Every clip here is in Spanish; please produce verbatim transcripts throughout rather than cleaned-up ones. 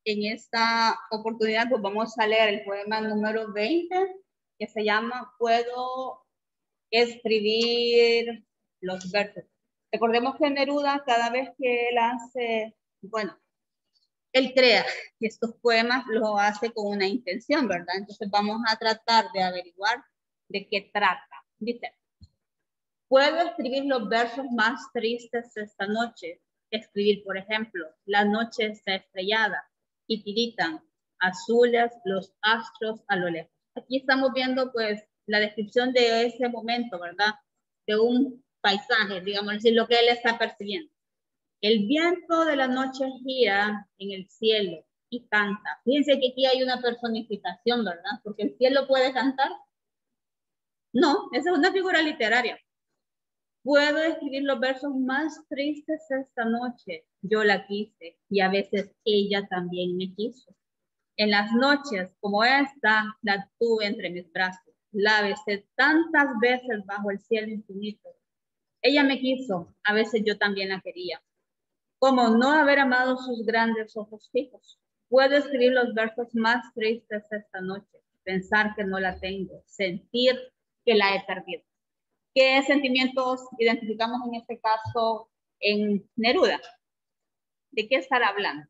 En esta oportunidad pues vamos a leer el poema número veinte, que se llama Puedo escribir los versos. Recordemos que Neruda, cada vez que él hace, bueno, él crea estos poemas, lo hace con una intención, ¿verdad? Entonces vamos a tratar de averiguar de qué trata. Dice: puedo escribir los versos más tristes esta noche. Escribir, por ejemplo, la noche está estrellada y tiritan azules los astros a lo lejos. Aquí estamos viendo pues la descripción de ese momento, ¿verdad? De un paisaje, digamos así, lo que él está percibiendo. El viento de la noche gira en el cielo y canta. Fíjense que aquí hay una personificación, ¿verdad? Porque el cielo puede cantar. No, esa es una figura literaria. Puedo escribir los versos más tristes esta noche. Yo la quise y a veces ella también me quiso. En las noches como esta, la tuve entre mis brazos. La besé tantas veces bajo el cielo infinito. Ella me quiso, a veces yo también la quería. Como no haber amado sus grandes ojos fijos. Puedo escribir los versos más tristes esta noche. Pensar que no la tengo. Sentir que la he perdido. ¿Qué sentimientos identificamos en este caso en Neruda? ¿De qué estará hablando?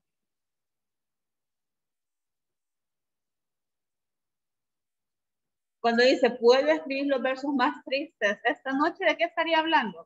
Cuando dice, puedo escribir los versos más tristes esta noche, ¿de qué estaría hablando?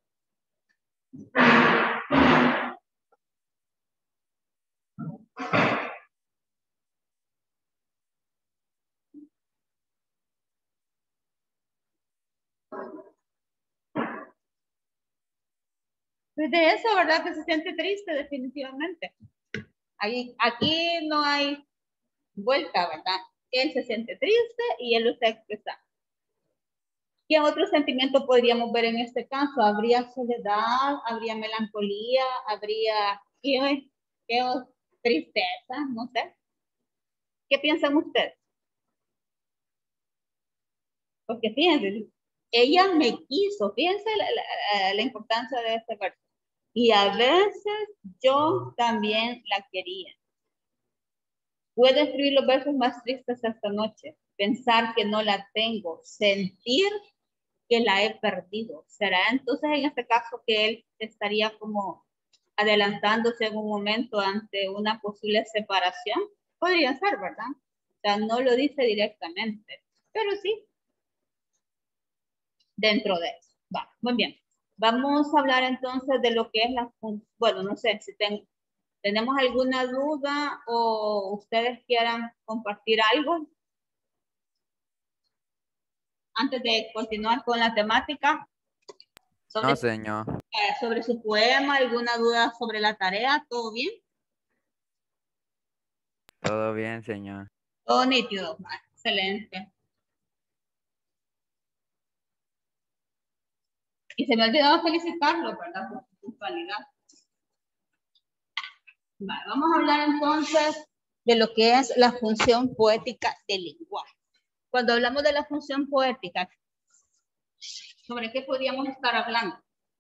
Pues de eso, ¿verdad? Que se siente triste, definitivamente. Ahí, aquí no hay vuelta, ¿verdad? Él se siente triste y él lo está expresando. ¿Qué otro sentimiento podríamos ver en este caso? ¿Habría soledad? ¿Habría melancolía? ¿Habría qué, qué tristeza? No sé. ¿Qué piensan ustedes? Porque fíjense, ella me quiso, fíjense la, la, la importancia de este verso. Y a veces yo también la quería. Puedo escribir los versos más tristes esta noche, pensar que no la tengo, sentir que la he perdido. ¿Será entonces en este caso que él estaría como adelantándose en un momento ante una posible separación? Podría ser, ¿verdad? O sea, no lo dice directamente, pero sí, dentro de eso. Va, muy bien. Vamos a hablar entonces de lo que es la función. Bueno, no sé si ten, tenemos alguna duda o ustedes quieran compartir algo antes de continuar con la temática. Sobre, No, señor. eh, sobre su poema, alguna duda sobre la tarea, ¿todo bien? Todo bien, señor. Todo nítido, ah, excelente. Y se me ha olvidado felicitarlo, ¿verdad? Por su puntualidad. Vale, vamos a hablar entonces de lo que es la función poética del lenguaje. Cuando hablamos de la función poética, ¿sobre qué podríamos estar hablando?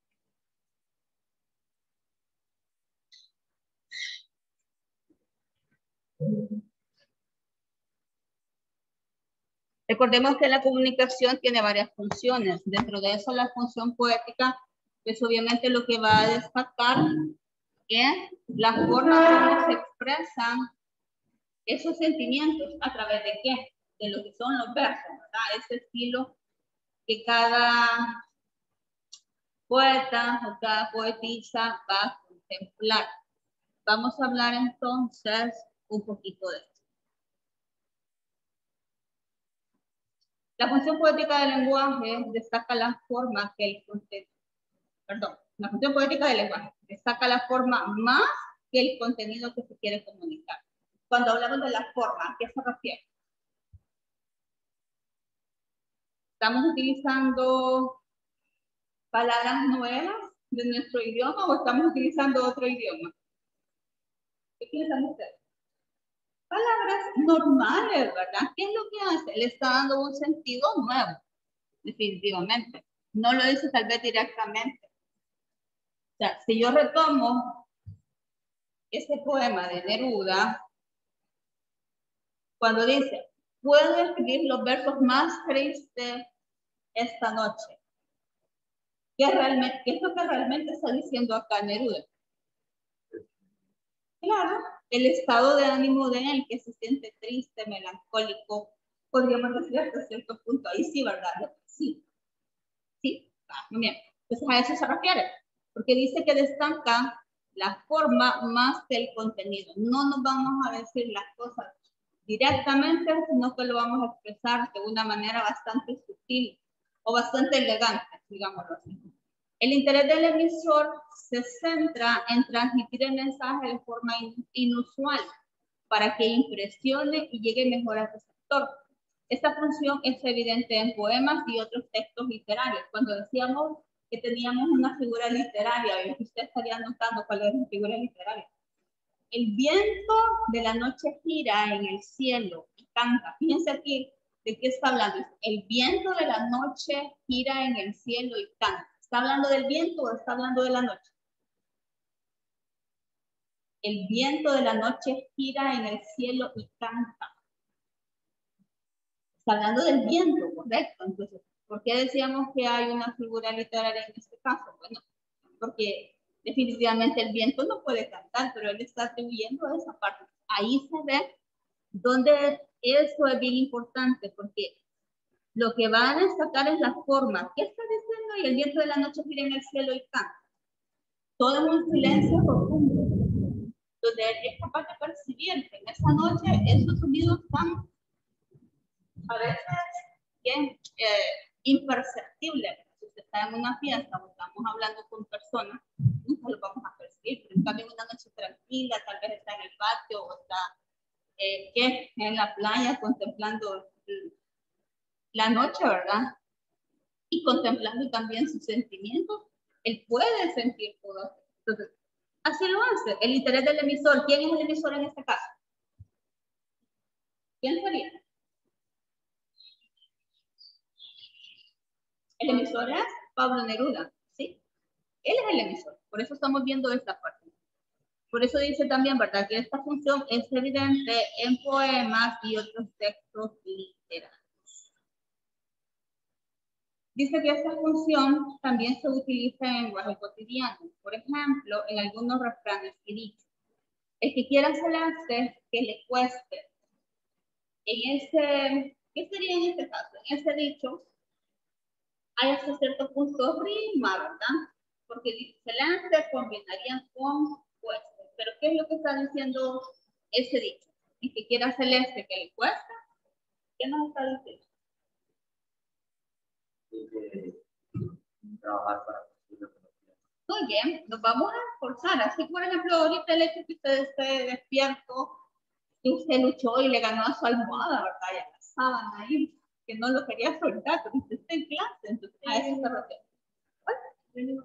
Recordemos que la comunicación tiene varias funciones. Dentro de eso, la función poética es obviamente lo que va a destacar es la forma como se expresan esos sentimientos. ¿A través de qué? De lo que son los versos, ¿verdad? Ese estilo que cada poeta o cada poetisa va a contemplar. Vamos a hablar entonces un poquito de esto. La función poética del lenguaje destaca la forma que el contenido, perdón, la función poética del lenguaje destaca la forma más que el contenido que se quiere comunicar. Cuando hablamos de la forma, ¿a qué se refiere? ¿Estamos utilizando palabras nuevas de nuestro idioma o estamos utilizando otro idioma? ¿Qué piensan ustedes? Palabras normales, ¿verdad? ¿Qué es lo que hace? Le está dando un sentido nuevo, definitivamente. No lo dice tal vez directamente. O sea, si yo retomo este poema de Neruda, Cuando dice, puedo escribir los versos más tristes esta noche. ¿Qué, realmente, ¿Qué es lo que realmente está diciendo acá Neruda? Claro, el estado de ánimo de él, que se siente triste, melancólico, podríamos decir hasta cierto punto, ahí sí, ¿verdad? Sí, sí, ah, muy bien. Entonces a eso se refiere, porque dice que destaca la forma más que el contenido. No nos vamos a decir las cosas directamente, sino que lo vamos a expresar de una manera bastante sutil o bastante elegante, digámoslo así. El interés del emisor se centra en transmitir el mensaje de forma inusual para que impresione y llegue mejor al receptor. Esta función es evidente en poemas y otros textos literarios. Cuando decíamos que teníamos una figura literaria, usted estaría notando cuál es la figura literaria. El viento de la noche gira en el cielo y canta. Fíjense aquí de qué está hablando. El viento de la noche gira en el cielo y canta. ¿Está hablando del viento o está hablando de la noche? El viento de la noche gira en el cielo y canta. Está hablando del viento, correcto. Entonces, ¿por qué decíamos que hay una figura literaria en este caso? Bueno, porque definitivamente el viento no puede cantar, pero él está atribuyendo a esa parte. Ahí se ve donde eso es bien importante, porque lo que va a destacar es la forma. ¿Qué está diciendo? Y el viento de la noche gira en el cielo y canta. Todo en un silencio profundo, donde él es capaz de percibir que en esa noche esos sonidos están a veces bien eh, imperceptibles. Si usted está en una fiesta o estamos hablando con personas, nunca lo vamos a percibir, pero en cambio en una noche tranquila, tal vez está en el patio o está eh, ¿qué? En la playa contemplando la noche, ¿verdad? Y contemplando también sus sentimientos, él puede sentir todo eso. Entonces, así lo hace. El interés del emisor. ¿Quién es el emisor en este caso? ¿Quién sería? El emisor es Pablo Neruda, ¿sí? Él es el emisor. Por eso estamos viendo esta parte. Por eso dice también, ¿verdad? Que esta función es evidente en poemas y otros textos literarios. Dice que esta función también se utiliza en lenguaje cotidiano. Por ejemplo, en algunos refranes y dichos. El que quiera hacerse, que le cueste. En ese, ¿qué sería en este caso? En ese dicho, hay hasta cierto punto rima, ¿verdad? Porque dice, se lance combinarían con cueste. Pero ¿qué es lo que está diciendo ese dicho? El que quiera celeste, que le cuesta, ¿qué nos está diciendo? Trabajar para Muy bien, nos vamos a esforzar. Así, por ejemplo, ahorita el hecho que usted esté despierto, que usted luchó y le ganó a su almohada, ¿verdad? Y a la sábana ahí, que no lo quería soltar, pero usted está en clase, entonces a eso se refiere.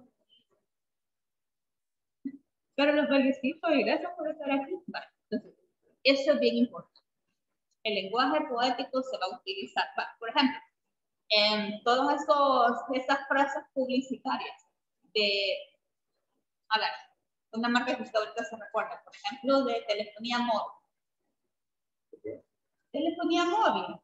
Pero lo felicito y gracias por estar aquí. Vale, entonces, eso es bien importante. El lenguaje poético se va a utilizar. Vale, por ejemplo, en todas esas frases publicitarias de, a ver, una marca que usted ahorita se recuerda, por ejemplo, de telefonía móvil. Telefonía móvil.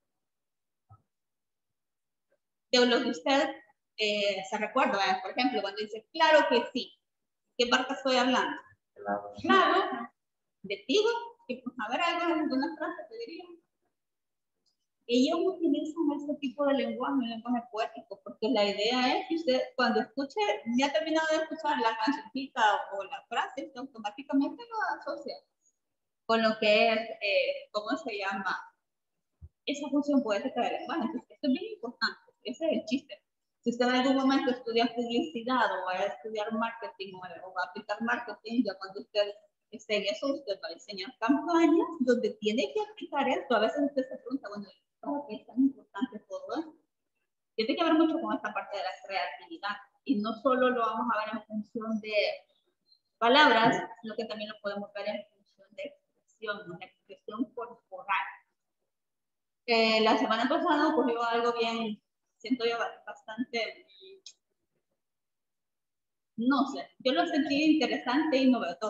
De lo que usted eh, se recuerda, ¿verdad? Por ejemplo, cuando dice, claro que sí. ¿Qué marca estoy hablando? Claro. Claro. De Tigo, que pues a ver, alguna frase te diría. Ellos utilizan este tipo de lenguaje, un lenguaje poético, porque la idea es que usted, cuando escuche, ya ha terminado de escuchar la cancioncita o la frase, usted automáticamente lo asocia con lo que es, eh, ¿cómo se llama? Esa función poética del lenguaje. Entonces, esto es bien importante, ese es el chiste. Si usted en algún momento estudia publicidad o va a estudiar marketing o, o va a aplicar marketing, ya cuando usted esté en eso, usted va a diseñar campañas donde tiene que aplicar esto. A veces usted se pregunta, bueno, ¿por qué es tan importante todo esto? Tiene que ver mucho con esta parte de la creatividad. Y no solo lo vamos a ver en función de palabras, sino que también lo podemos ver en función de expresión, una expresión corporal. Eh, la semana pasada ocurrió algo bien, siento yo bastante, no sé, yo lo sentí interesante y novedoso.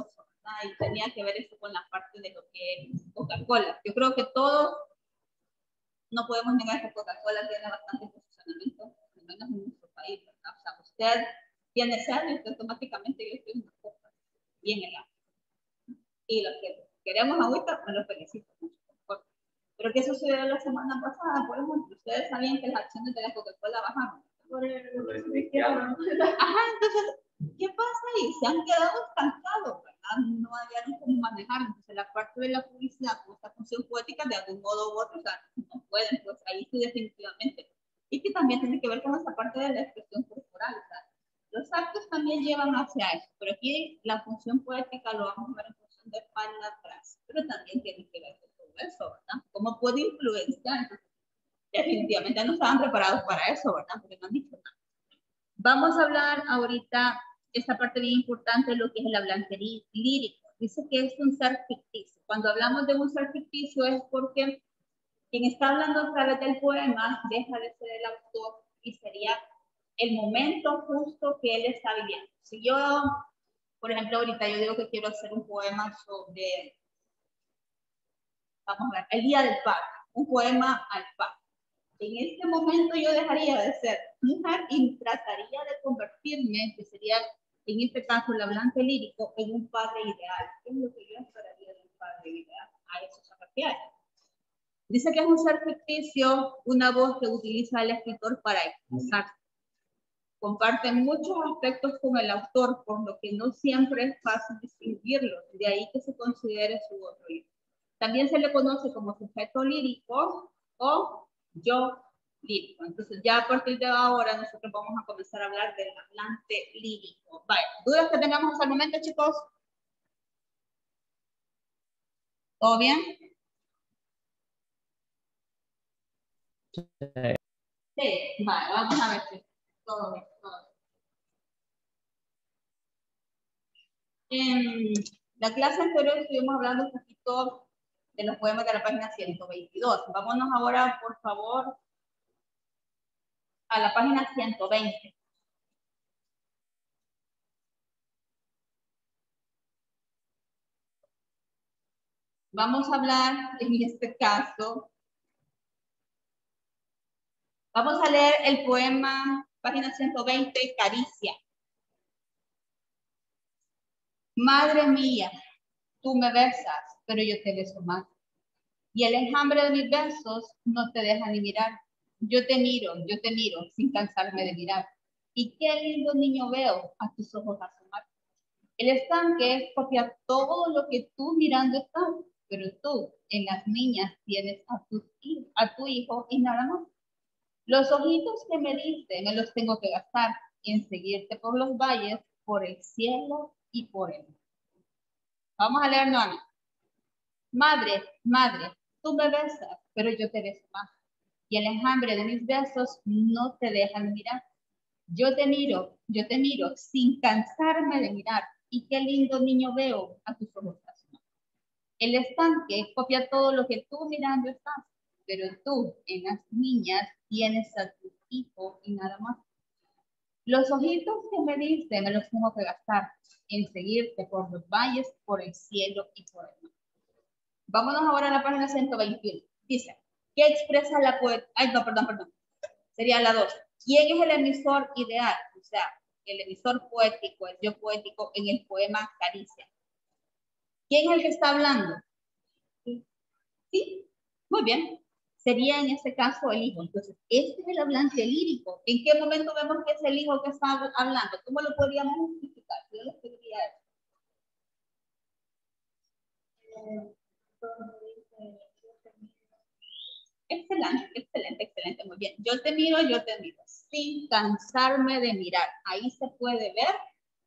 ¿verdad? Y tenía que ver eso con la parte de lo que es Coca-Cola. Yo creo que todos no podemos negar que Coca-Cola tiene bastante posicionamiento, al menos en nuestro país, ¿verdad? O sea, usted tiene sed y usted automáticamente yo estoy una copa y en el agua. Y los que queremos agüita, me lo felicito mucho. Pero ¿qué sucedió la semana pasada? Por ejemplo, ustedes sabían que las acciones de la Coca-Cola bajaron. Por el... Ajá, entonces, ¿qué pasa ahí? Se han quedado estancados, ¿verdad? No hallaron cómo manejar. Entonces, la parte de la publicidad, con esta función poética, de algún modo u otro, o sea, no pueden, pues ahí sí definitivamente. Y que también tiene que ver con esa parte de la expresión corporal, o sea, los actos también llevan hacia eso, pero aquí la función poética lo vamos a ver en función de espalda atrás, pero también tiene que ver con todo eso, ¿verdad? ¿Cómo puede influenciar? Definitivamente no estaban preparados para eso, ¿verdad? Porque no han dicho nada. Vamos a hablar ahorita, esta parte bien importante, de lo que es el hablante lírico. Dice que es un ser ficticio. Cuando hablamos de un ser ficticio es porque quien está hablando a través del poema deja de ser el autor y sería el momento justo que él está viviendo. Si yo, por ejemplo, ahorita yo digo que quiero hacer un poema sobre, vamos a ver, el Día del Padre, un poema al padre. En este momento yo dejaría de ser mujer y trataría de convertirme, que sería en este caso el hablante lírico, en un padre ideal. ¿Qué es lo que yo esperaría de un padre ideal? A eso se refiere. Dice que es un ser ficticio, una voz que utiliza el escritor para expresar. Comparte muchos aspectos con el autor, por lo que no siempre es fácil distinguirlo, de ahí que se considere su otro hijo. También se le conoce como sujeto lírico o yo lírico. Entonces ya a partir de ahora nosotros vamos a comenzar a hablar del hablante lírico. Vale, ¿dudas que tengamos hasta el momento, chicos? ¿Todo bien? Sí, sí. Vale, vamos a ver si todo bien, todo bien. En la clase anterior estuvimos hablando un poquito de los poemas de la página ciento veintidós. Vámonos ahora, por favor, a la página ciento veinte. Vamos a hablar, en este caso, vamos a leer el poema, página ciento veinte, Caricia. Madre mía, tú me besas, pero yo te beso más. Y el enjambre de mis besos no te deja ni mirar. Yo te miro, yo te miro, sin cansarme de mirar. Y qué lindo niño veo a tus ojos asomar. El estanque copia todo lo que tú mirando estás, pero tú en las niñas tienes a tu, a tu hijo y nada más. Los ojitos que me diste me los tengo que gastar en seguirte por los valles, por el cielo y por el mar. Vamos a leer nuevamente. Madre, madre, tú me besas, pero yo te beso más. Y el enjambre de mis besos no te dejan mirar. Yo te miro, yo te miro, sin cansarme de mirar. Y qué lindo niño veo a tus ojos azules. El estanque copia todo lo que tú mirando estás, pero tú en las niñas tienes a tu hijo y nada más. Los ojitos que me diste me los tengo que gastar en seguirte por los valles, por el cielo y por el mar. Vámonos ahora a la página ciento veintiuno. Dice, ¿qué expresa la poeta? Ay, no, perdón, perdón. Sería la dos. ¿Quién es el emisor ideal? O sea, el emisor poético, el yo poético en el poema Caricia. ¿Quién es el que está hablando? Sí, ¿sí? Muy bien. Sería en este caso el hijo. Entonces, este es el hablante lírico. ¿En qué momento vemos que es el hijo que está hablando? ¿Cómo lo podríamos justificar? Yo les pediría eso. Eh, Excelente, excelente, excelente, muy bien. Yo te miro, yo te miro, sin cansarme de mirar. Ahí se puede ver.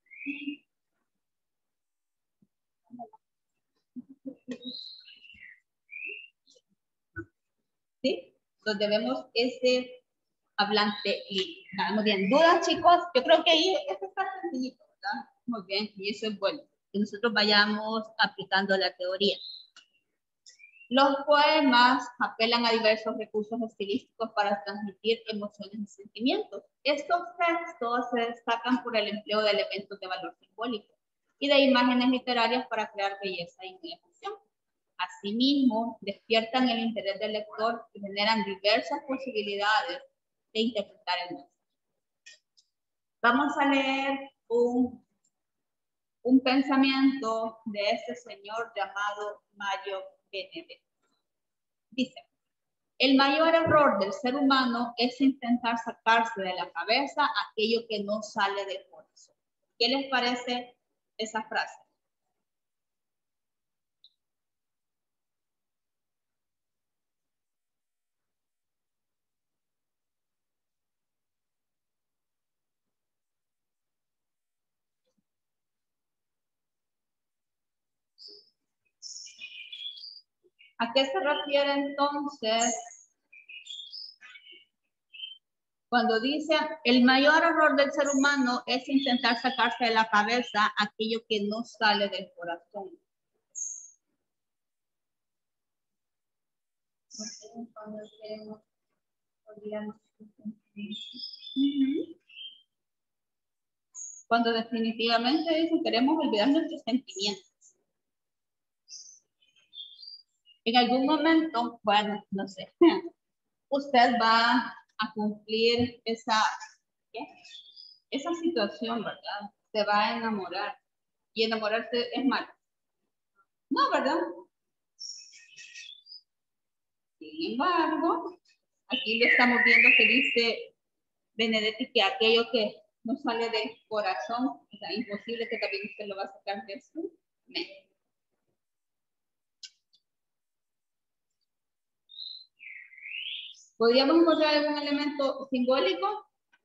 ¿Sí? Donde vemos ese hablante lírico. Muy bien. ¿Dudas, chicos? Yo creo que ahí esto está sencillito, ¿verdad? Muy bien, y eso es bueno. Que nosotros vayamos aplicando la teoría. Los poemas apelan a diversos recursos estilísticos para transmitir emociones y sentimientos. Estos textos se destacan por el empleo de elementos de valor simbólico. y de imágenes literarias para crear belleza y emoción. Asimismo, despiertan el interés del lector y generan diversas posibilidades de interpretar el mensaje. Vamos a leer un, un pensamiento de este señor llamado Mayo Benedetti. Dice, el mayor error del ser humano es intentar sacarse de la cabeza aquello que no sale del corazón. ¿Qué les parece esa frase? ¿A qué se refiere entonces cuando dice el mayor error del ser humano es intentar sacarse de la cabeza aquello que no sale del corazón? Cuando definitivamente dicen queremos olvidar nuestros sentimientos. En algún momento, bueno, no sé, usted va a cumplir esa, ¿qué? esa situación, ¿verdad? Se va a enamorar. Y enamorarse es malo. No, ¿verdad? Sin embargo, aquí lo estamos viendo que dice Benedetti que aquello que no sale del corazón, o sea, imposible que también usted lo va a sacar de su mente. ¿Podríamos encontrar algún elemento simbólico?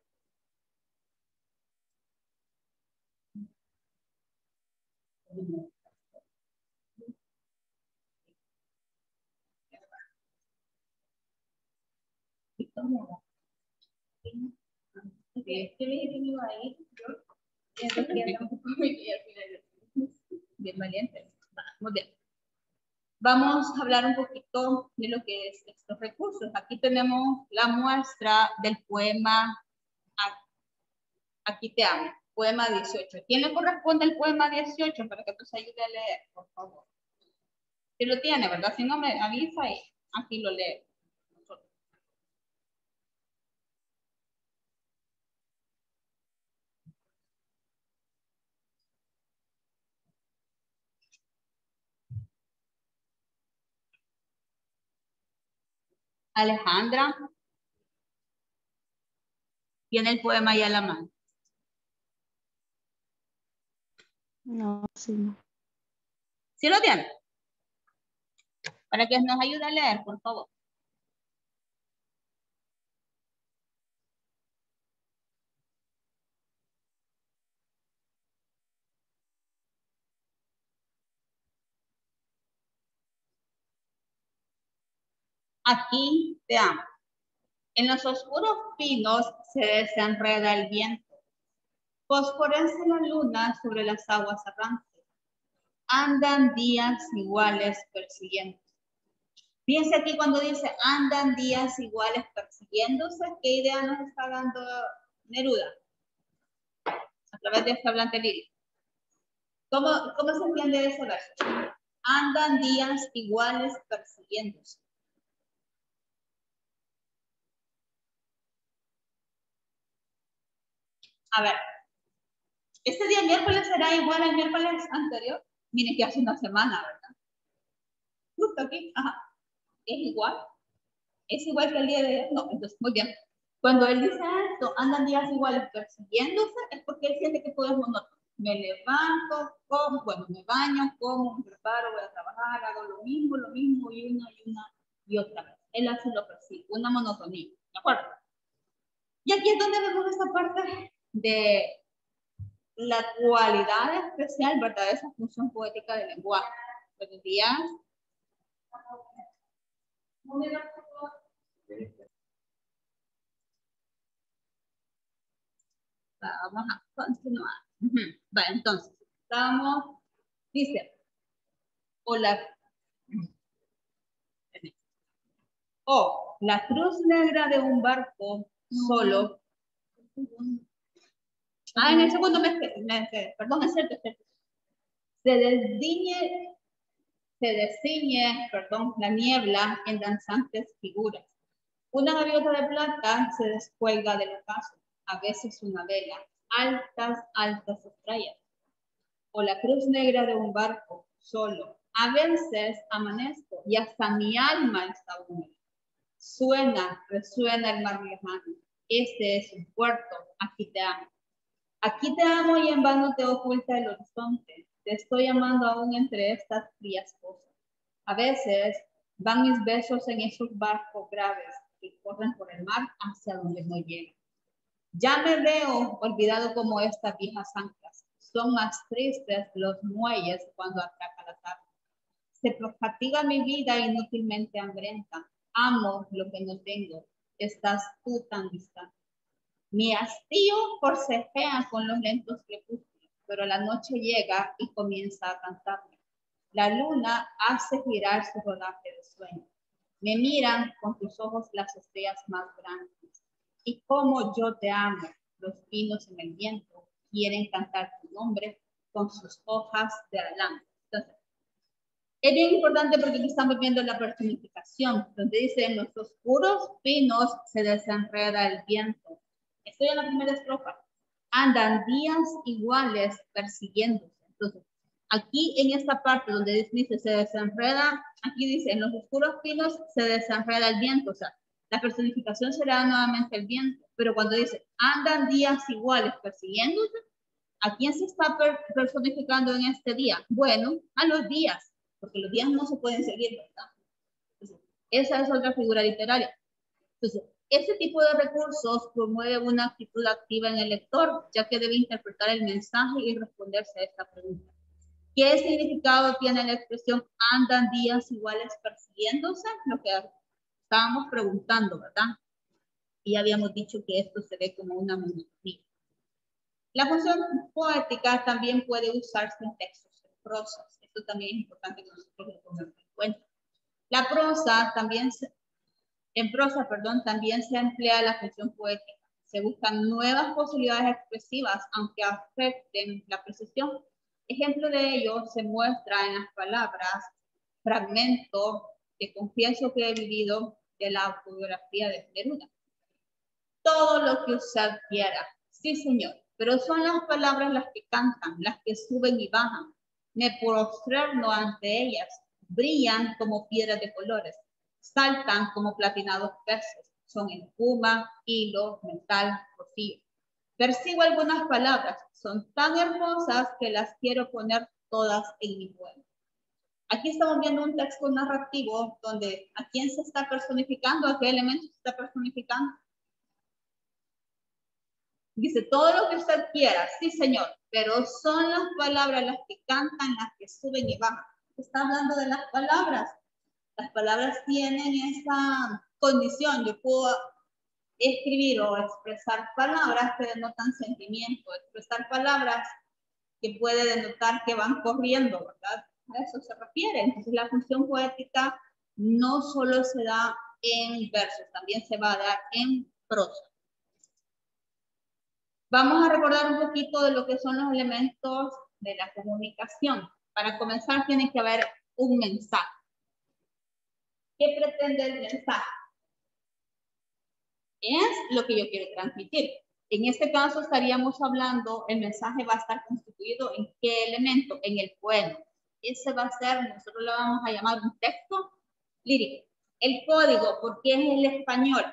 Bien valiente. Muy bien. Vamos a hablar un poquito de lo que es estos recursos. Aquí tenemos la muestra del poema Aquí te amo, poema dieciocho. ¿Quién le corresponde el poema dieciocho para que nos ayude a leer, por favor? Si lo tiene, ¿verdad? Si no, me avisa y aquí lo leo. Alejandra, ¿tiene el poema ya a la mano? No, sí, no. ¿Sí lo tiene? Para que nos ayude a leer, por favor. Aquí te amo. En los oscuros pinos se desenreda el viento. Fosforece la luna sobre las aguas errantes. Andan días iguales persiguiendo. Fíjense aquí cuando dice andan días iguales persiguiéndose, ¿qué idea nos está dando Neruda? A través de este hablante lírico. ¿Cómo, ¿Cómo se entiende ese verso? Andan días iguales persiguiéndose. A ver, este día miércoles será igual al miércoles anterior. Miren que hace una semana, ¿verdad? Justo aquí, ajá. ¿Es igual? ¿Es igual que el día de ayer? No, entonces, muy bien. Cuando él dice esto, andan días iguales persiguiéndose, es porque él siente que todo es monótono. Me levanto, como, bueno, me baño, como, me preparo, voy a trabajar, hago lo mismo, lo mismo, y una y una y otra vez. Él así lo percibe, una monotonía, ¿de acuerdo? Y aquí es donde vemos esta parte de la cualidad especial, ¿verdad? Esa función poética del lenguaje. Buenos días. Vamos a continuar. Uh-huh. Vale, entonces, estamos, dice, o la, o la cruz negra de un barco solo. Ah, en el segundo me, me perdón, es cierto, es cierto. Se desdiñe, se desciñe, perdón, la niebla en danzantes figuras. Una gaviota de plata se descuelga del ocaso, a veces una vela, altas, altas estrellas, o la cruz negra de un barco, solo. A veces amanezco y hasta mi alma está húmeda. Suena, resuena el mar lejano. Este es un puerto, aquí te amo. Aquí te amo y en vano te oculta el horizonte. Te estoy amando aún entre estas frías cosas. A veces van mis besos en esos barcos graves que corren por el mar hacia donde no llegan. Ya me veo olvidado como estas viejas anclas. Son más tristes los muelles cuando atraca la tarde. Se fatiga mi vida inútilmente hambrienta. Amo lo que no tengo. Estás tú tan distante. Mi hastío forcejea con los lentos crepúsculos, pero la noche llega y comienza a cantarme. La luna hace girar su rodaje de sueño. Me miran con tus ojos las estrellas más grandes. Y como yo te amo, los pinos en el viento quieren cantar tu nombre con sus hojas de adelante. Entonces, es bien importante porque aquí estamos viendo la personificación, donde dice, en los oscuros pinos se desenreda el viento. Estoy en la primera estrofa. Andan días iguales persiguiéndose. Entonces, aquí en esta parte donde dice se desenreda, aquí dice, en los oscuros pinos se desenreda el viento. O sea, la personificación será nuevamente el viento. Pero cuando dice, andan días iguales persiguiéndose, ¿a quién se está per personificando en este día? Bueno, a los días, porque los días no se pueden seguir, ¿verdad? Entonces, esa es otra figura literaria. Entonces, este tipo de recursos promueve una actitud activa en el lector, ya que debe interpretar el mensaje y responderse a esta pregunta. ¿Qué significado tiene la expresión andan días iguales persiguiéndose? Lo que estábamos preguntando, ¿verdad? Y habíamos dicho que esto se ve como una monotonía. La función poética también puede usarse en textos en prosas. Esto también es importante que nosotros lo tengamos en cuenta. La prosa también se En prosa, perdón, también se emplea la función poética. Se buscan nuevas posibilidades expresivas, aunque afecten la precisión. Ejemplo de ello se muestra en las palabras fragmento que confieso que he vivido de la autobiografía de Neruda. Todo lo que usted quiera. Sí, señor, pero son las palabras las que cantan, las que suben y bajan. Me prosterno ante ellas. Brillan como piedras de colores. Saltan como platinados peces, son espuma, hilo, metal, rocío. Percibo algunas palabras, son tan hermosas que las quiero poner todas en mi poema. Aquí estamos viendo un texto narrativo donde a quién se está personificando, a qué elemento se está personificando. Dice, todo lo que usted quiera, sí señor, pero son las palabras las que cantan, las que suben y bajan. Está hablando de las palabras. Las palabras tienen esa condición. Yo puedo escribir o expresar palabras que denotan sentimiento, expresar palabras que puede denotar que van corriendo, ¿verdad? A eso se refiere. Entonces la función poética no solo se da en versos, también se va a dar en prosa. Vamos a recordar un poquito de lo que son los elementos de la comunicación. Para comenzar tiene que haber un mensaje. ¿Qué pretende el mensaje? Es lo que yo quiero transmitir. En este caso estaríamos hablando, el mensaje va a estar constituido en qué elemento, en el poema. Ese va a ser, nosotros lo vamos a llamar un texto lírico. El código, porque es el español.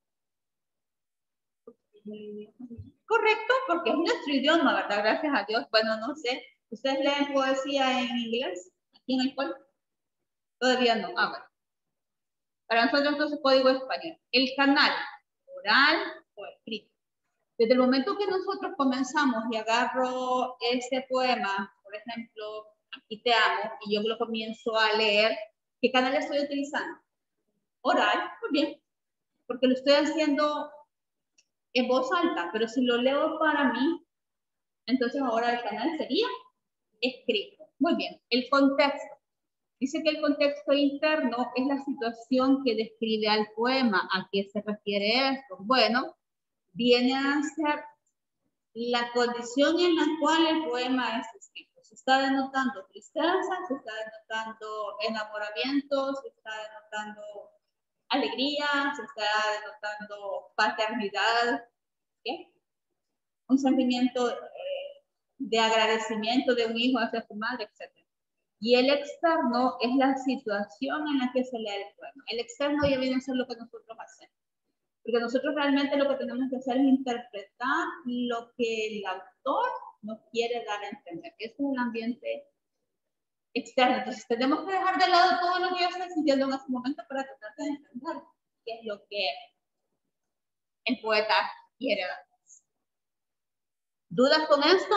Correcto, porque es nuestro idioma, ¿verdad? Gracias a Dios. Bueno, no sé, ¿ustedes leen poesía en inglés aquí en el pueblo? Todavía no. Ah, bueno. Para nosotros entonces código español. El canal, oral o escrito. Desde el momento que nosotros comenzamos y agarro este poema, por ejemplo, Aquí te amo, y yo lo comienzo a leer, ¿qué canal estoy utilizando? Oral, muy bien, porque lo estoy haciendo en voz alta, pero si lo leo para mí, entonces ahora el canal sería escrito. Muy bien, el contexto. Dice que el contexto interno es la situación que describe al poema. ¿A qué se refiere esto? Bueno, viene a ser la condición en la cual el poema es escrito. Se está denotando tristeza, se está denotando enamoramiento, se está denotando alegría, se está denotando paternidad, ¿qué? Un sentimiento eh, de agradecimiento de un hijo hacia su madre, etcétera. Y el externo es la situación en la que se lee el poema. El externo ya viene a ser lo que nosotros hacemos. Porque nosotros realmente lo que tenemos que hacer es interpretar lo que el autor nos quiere dar a entender. Ese es el ambiente externo. Entonces tenemos que dejar de lado todo lo que yo estoy sintiendo en este momento para tratar de entender qué es lo que el poeta quiere dar. ¿Dudas con esto?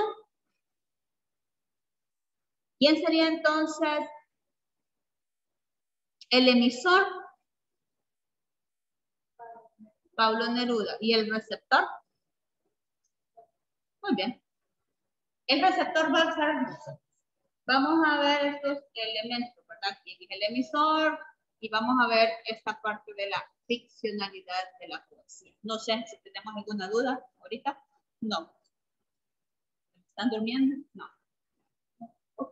¿Quién sería entonces el emisor? Pablo Neruda. ¿Y el receptor? Muy bien. El receptor va a ser nosotros. Vamos a ver estos elementos, ¿verdad? ¿Quién es el emisor? Y vamos a ver esta parte de la ficcionalidad de la poesía. No sé si tenemos alguna duda ahorita. No. ¿Están durmiendo? No. Ok.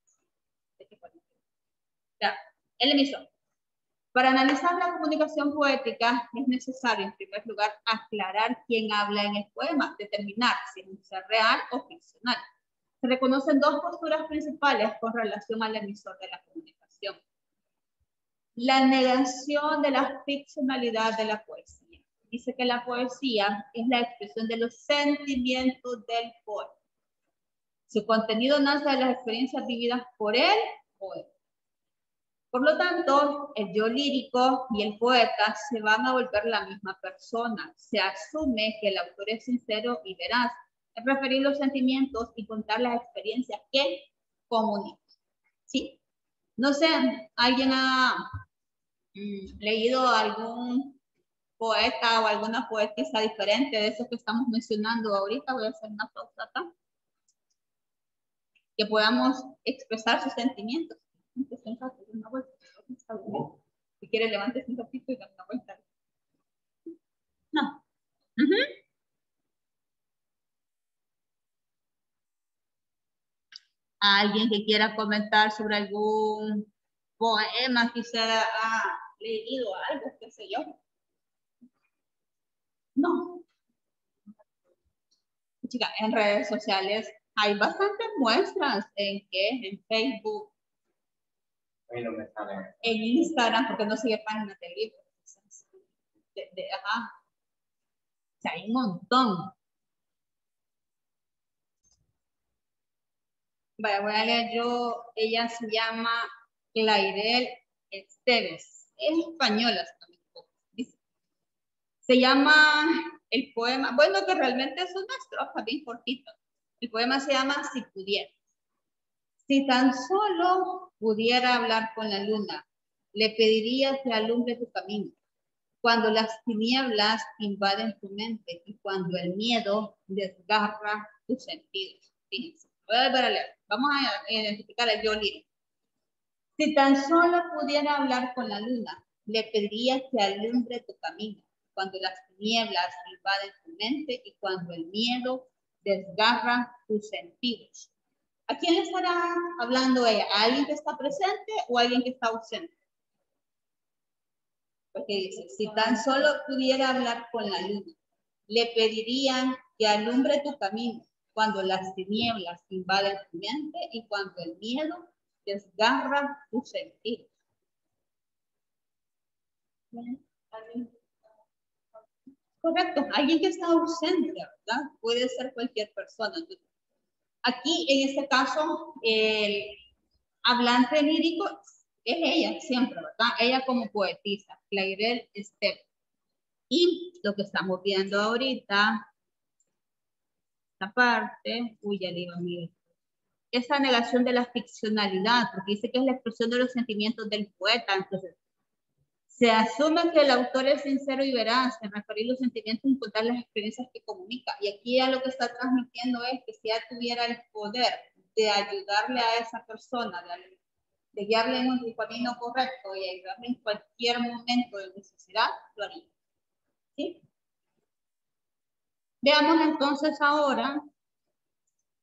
Ya. El emisor. Para analizar la comunicación poética es necesario, en primer lugar, aclarar quién habla en el poema, determinar si es un ser real o ficcional. Se reconocen dos posturas principales con relación al emisor de la comunicación. La negación de la ficcionalidad de la poesía. Dice que la poesía es la expresión de los sentimientos del poeta. Su contenido nace de las experiencias vividas por él o él. Por lo tanto, el yo lírico y el poeta se van a volver la misma persona. Se asume que el autor es sincero y veraz. Es referir los sentimientos y contar las experiencias que comunica. ¿Sí? No sé, ¿alguien ha mm, leído algún poeta o alguna poetisa diferente de esos que estamos mencionando ahorita? Voy a hacer una pausa acá. Que podamos expresar sus sentimientos. Si quiere, levántese un ratito y da una vuelta. No. Uh-huh. ¿Alguien que quiera comentar sobre algún poema que usted ha leído algo, qué sé yo? No. Chica, en redes sociales hay bastantes muestras en que en Facebook, en Instagram, porque no sigue páginas de libros. De, de, ajá. O sea, hay un montón. Vaya, voy a leer yo. Ella se llama Clairel Esteves. Es española, dice. Se llama el poema, bueno, que realmente es una estrofa bien cortita. El poema se llama Si pudiera. Si tan solo pudiera hablar con la luna, le pediría que alumbre tu camino. Cuando las tinieblas invaden tu mente y cuando el miedo desgarra tus sentidos. Fíjense, voy a volver a leer. Vamos a identificar el yo lírico. Si tan solo pudiera hablar con la luna, le pediría que alumbre tu camino. Cuando las tinieblas invaden tu mente y cuando el miedo desgarra tus sentidos. ¿A quién estará hablando ella? ¿A alguien que está presente o a alguien que está ausente? Porque dice, si tan solo pudiera hablar con la luna, le pedirían que alumbre tu camino cuando las tinieblas invaden tu mente y cuando el miedo desgarra tus sentidos. Correcto, alguien que está ausente, ¿verdad? Puede ser cualquier persona. Entonces, aquí, en este caso, el hablante lírico es ella siempre, ¿verdad? Ella como poetisa, Clairel Esteves. Y lo que estamos viendo ahorita, esta parte, uy, ya le iba a mirar. Esa negación de la ficcionalidad, porque dice que es la expresión de los sentimientos del poeta. Entonces, se asume que el autor es sincero y veraz en referir los sentimientos y contar las experiencias que comunica. Y aquí ya lo que está transmitiendo es que si ya tuviera el poder de ayudarle a esa persona, de, de guiarle en un camino correcto y ayudarle en cualquier momento de necesidad, lo haría. ¿Sí? Veamos entonces ahora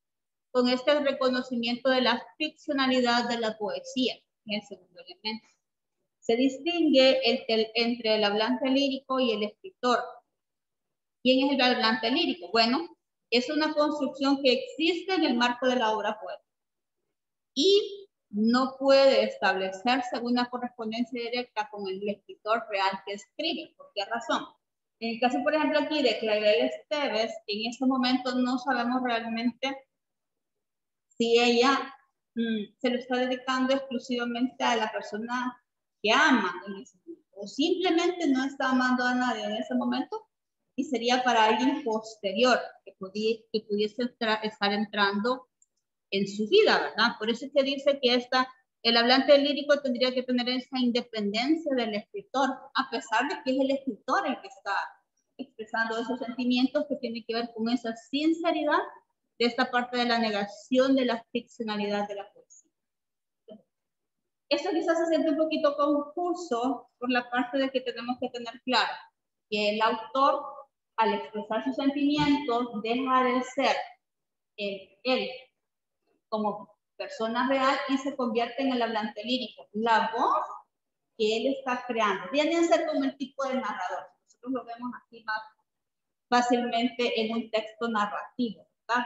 con este reconocimiento de la ficcionalidad de la poesía, en el segundo elemento. Se distingue el, el, entre el hablante lírico y el escritor. ¿Quién es el hablante lírico? Bueno, es una construcción que existe en el marco de la obra poética y no puede establecerse una correspondencia directa con el escritor real que escribe. ¿Por qué razón? En el caso, por ejemplo, aquí de Claribel Esteves, en este momento no sabemos realmente si ella mmm, se lo está dedicando exclusivamente a la persona que ama en ese momento, o simplemente no está amando a nadie en ese momento y sería para alguien posterior que, pudiese, que pudiese entrar, estar entrando en su vida, ¿verdad? Por eso es que dice que esta, el hablante lírico tendría que tener esa independencia del escritor, a pesar de que es el escritor el que está expresando esos sentimientos que tienen que ver con esa sinceridad de esta parte de la negación de la ficcionalidad de la poesía. Esto quizás se siente un poquito confuso por la parte de que tenemos que tener claro que el autor, al expresar sus sentimientos, deja de ser él, él como persona real y se convierte en el hablante lírico. La voz que él está creando viene a ser como el tipo de narrador. Nosotros lo vemos aquí más fácilmente en un texto narrativo, ¿verdad?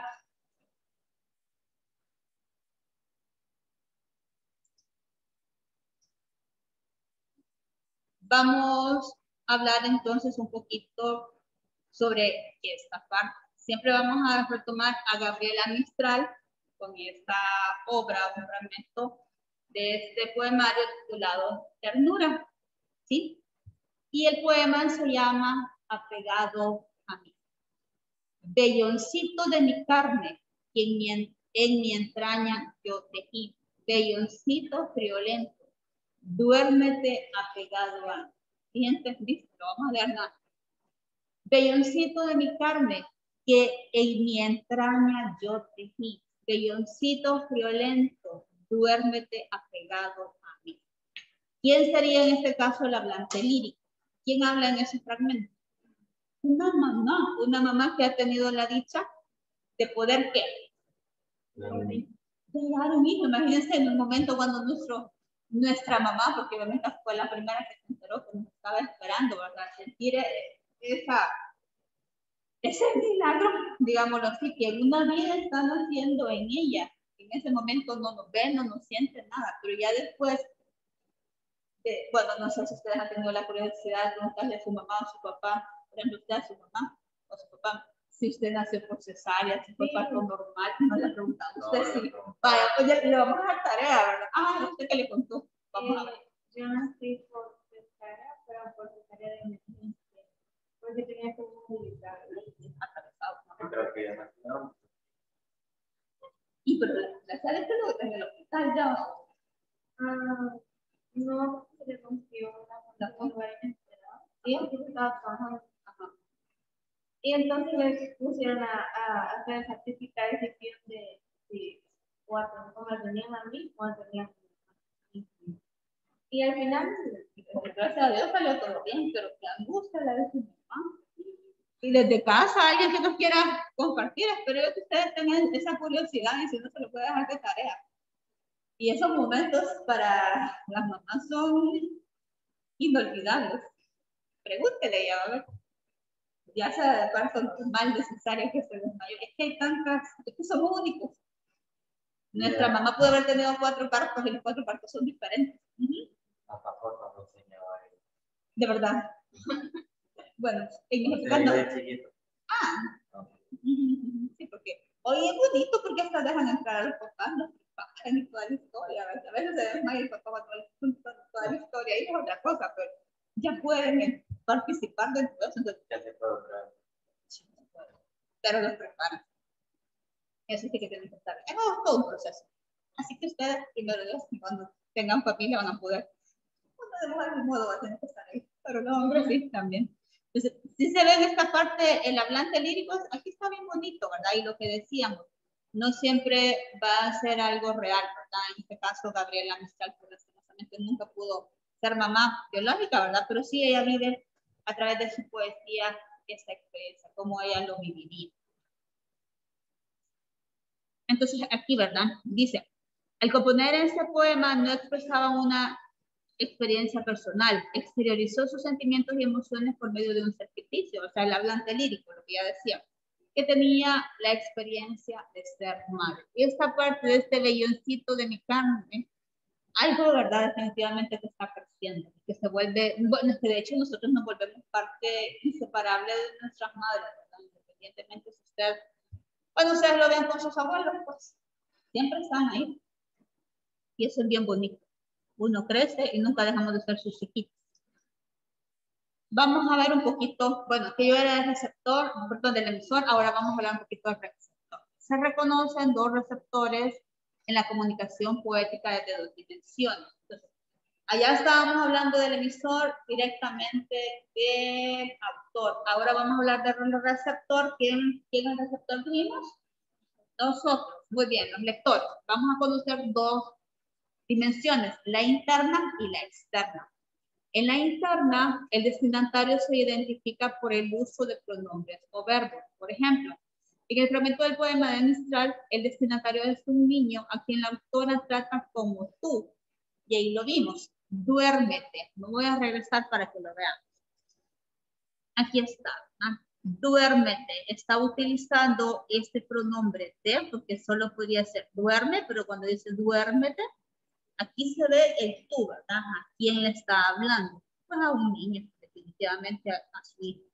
Vamos a hablar entonces un poquito sobre esta parte. Siempre vamos a retomar a Gabriela Mistral con esta obra, un fragmento de este poemario titulado Ternura, ¿sí? Y el poema se llama Apegado a mí. Velloncito de mi carne, que en mi, en mi entraña yo tejí, velloncito friolento, duérmete apegado a mí. Fíjense, listo, lo vamos a leer nada. Velloncito de mi carne, que en mi entraña yo tejí, velloncito friolento, duérmete apegado a mí. ¿Quién sería en este caso el hablante lírico? ¿Quién habla en ese fragmento? Una mamá, una mamá que ha tenido la dicha de poder, ¿qué? De dar un hijo. Imagínense en un momento cuando nuestro, nuestra mamá, porque obviamente fue la primera que se enteró que nos estaba esperando, ¿verdad? Sentir esa, ese milagro, digámoslo así, que una vida está naciendo en ella. En ese momento no nos ve, no nos siente nada, pero ya después, de, bueno, no sé si ustedes han tenido la curiosidad de preguntarle a su mamá o a su papá, por ejemplo, usted a su mamá o a su papá, si usted nació por cesárea, si fue parto normal, no le preguntan. Usted no, sí. Vaya, pues ya le vamos a dar tarea, ¿verdad? Ah, ¿usted qué le contó? Vamos eh, a ver. Yo nací por cesárea, pero por cesárea de emergencia. Porque tenía que movilizar. Yo creo que ya nació. Y pero la cesárea está en el hospital ya. Ah, no, se le consiguió una fundación en y aquí estaba trabajando. Ajá. Y entonces les pusieron a, a hacer el certificado de gestión de si cuatro personas tenían a mí o tenían a mí. Y al final, gracias a Dios salió todo bien, pero qué angustia la de su mamá. Y desde casa, alguien que nos quiera compartir, espero que ustedes tengan esa curiosidad y si no se lo puede dejar de tarea. Y esos momentos para las mamás son inolvidables. Pregúntele ya, a ver. Ya sea de parto normal, necesario que se desmayó. Es que hay tantas, es que somos únicos. Nuestra yeah. mamá pudo haber tenido cuatro partos y los cuatro partos son diferentes. Uh-huh. De verdad. Bueno, en mexicano. Ah. Uh-huh. Sí, porque hoy es bonito porque hasta dejan entrar a los papás, los preparan y toda la historia. A veces se desmaya el papá con toda la historia y es otra cosa, pero ya pueden participar del proceso. Ya se puede otra. Pero los preparan. Eso sí que tienen que estar. Es todo un proceso. Así que ustedes, primero Dios, cuando tengan familia van a poder. Bueno, de algún modo va a tener que estar ahí. Pero los hombres sí también. Entonces, si se ve en esta parte, el hablante lírico, aquí está bien bonito, ¿verdad? Y lo que decíamos, no siempre va a ser algo real, ¿verdad? En este caso, Gabriela Mistral, por lastimosamente nunca pudo ser mamá biológica, ¿verdad? Pero sí ella vive a través de su poesía esta experiencia, como ella lo viviría. Entonces aquí, ¿verdad? Dice, al componer este poema no expresaba una experiencia personal, exteriorizó sus sentimientos y emociones por medio de un ser ficticio, o sea, el hablante lírico, lo que ya decía, que tenía la experiencia de ser madre. Y esta parte de este velloncito de mi carne, algo, ¿verdad? Definitivamente que está creciendo, que se vuelve, bueno, es que de hecho nosotros nos volvemos parte inseparable de nuestras madres, ¿verdad? Independientemente si usted, bueno, ustedes lo ven con sus abuelos, pues, siempre están ahí. Y eso es bien bonito. Uno crece y nunca dejamos de ser sus chiquitos. Vamos a ver un poquito, bueno, que yo era el receptor, perdón, del emisor, ahora vamos a hablar un poquito del receptor. Se reconocen dos receptores en la comunicación poética desde dos dimensiones. Entonces, allá estábamos hablando del emisor directamente del autor. Ahora vamos a hablar del receptor. ¿Quién, quién es el receptor que vimos? Nosotros. Muy bien, los lectores. Vamos a conocer dos dimensiones, la interna y la externa. En la interna, el destinatario se identifica por el uso de pronombres o verbos. Por ejemplo, en el fragmento del poema de Mistral, el destinatario es un niño a quien la autora trata como tú. Y ahí lo vimos. Duérmete. Me voy a regresar para que lo vean. Aquí está. ¿no? Duérmete. Está utilizando este pronombre de, porque solo podría ser duerme, pero cuando dice duérmete, aquí se ve el tú, ¿verdad? ¿A quién le está hablando? Pues a un niño, definitivamente a, a su hijo.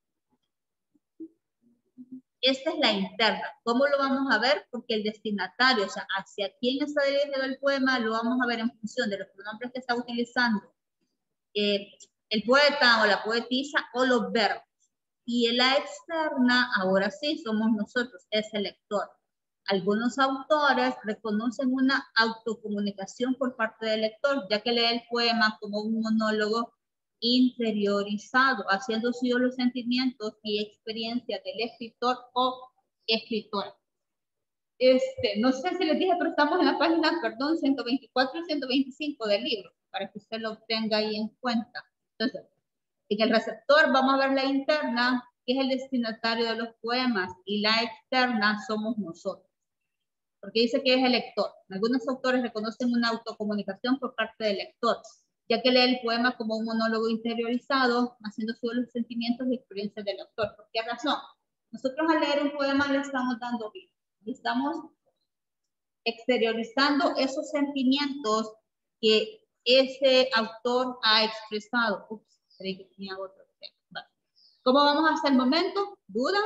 Esta es la interna. ¿Cómo lo vamos a ver? Porque el destinatario, o sea, hacia quién está dirigido el poema, lo vamos a ver en función de los pronombres que está utilizando eh, el poeta o la poetisa o los verbos. Y en la externa, ahora sí, somos nosotros, es el lector. Algunos autores reconocen una autocomunicación por parte del lector, ya que lee el poema como un monólogo interiorizado, haciendo suyo los sentimientos y experiencias del escritor o escritora. Este, no sé si les dije, pero estamos en la página, perdón, ciento veinticuatro y ciento veinticinco del libro, para que usted lo tenga ahí en cuenta. Entonces, en el receptor vamos a ver la interna, que es el destinatario de los poemas, y la externa somos nosotros. Porque dice que es el lector. Algunos autores reconocen una autocomunicación por parte del lector, ya que lee el poema como un monólogo interiorizado, haciendo suyo los sentimientos y experiencias del autor. ¿Por qué razón? Nosotros al leer un poema le estamos dando vida y estamos exteriorizando esos sentimientos que ese autor ha expresado. Ups, creí que tenía otro tema. ¿Cómo vamos hasta el momento? ¿Dudas?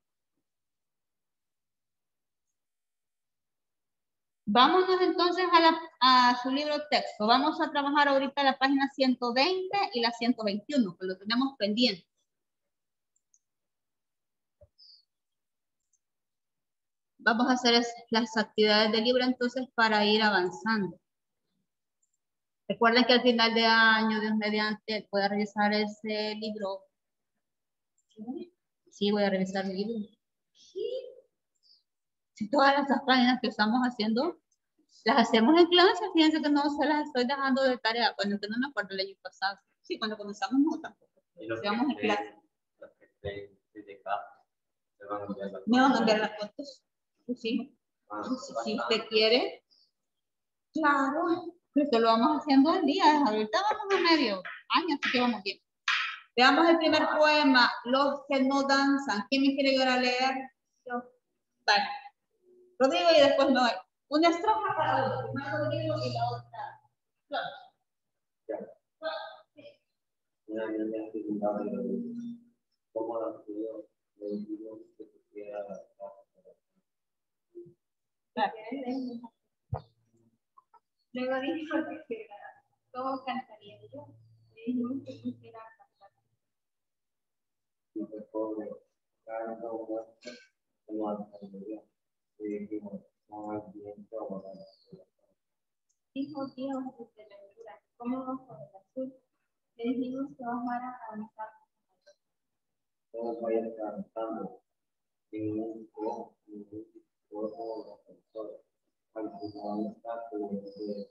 Vámonos entonces a, la, a su libro de texto. Vamos a trabajar ahorita la página ciento veinte y la ciento veintiuno, que lo tenemos pendiente. Vamos a hacer las actividades del libro entonces para ir avanzando. Recuerden que al final de año, Dios mediante, puede revisar ese libro. Sí, voy a revisar el libro. Si todas las páginas que estamos haciendo, las hacemos en clase, fíjense que no se las estoy dejando de tarea. Bueno, que no me acuerdo el año pasado. Sí, cuando comenzamos no tampoco. Estamos en clase. ¿Me van a enviar las fotos? Sí. Si usted quiere. Claro. Esto lo vamos haciendo al día. Ahorita vamos a medio año, así que vamos bien. Veamos el primer poema, Los que no danzan. ¿Quién me quiere ayudar a leer? Yo. Vale. Rodrigo y después no. Una estrofa para uno. Primero Rodrigo y la otra. No. Una niña que jugaba en el como la estudió, le dijimos que pusiera la Luego dijo que todo cantaría yo. Le dijimos que pusiera cantar. y recuerdo canta o muestra como alcaldía. Le dijimos, no hay viento o la basura. Dijo Dios desde la altura, como bajo el azul. Le dijimos que bajara a avanzar. Todos vayan cantando, sin un co, sin un cuerpo de defensor. Al final está que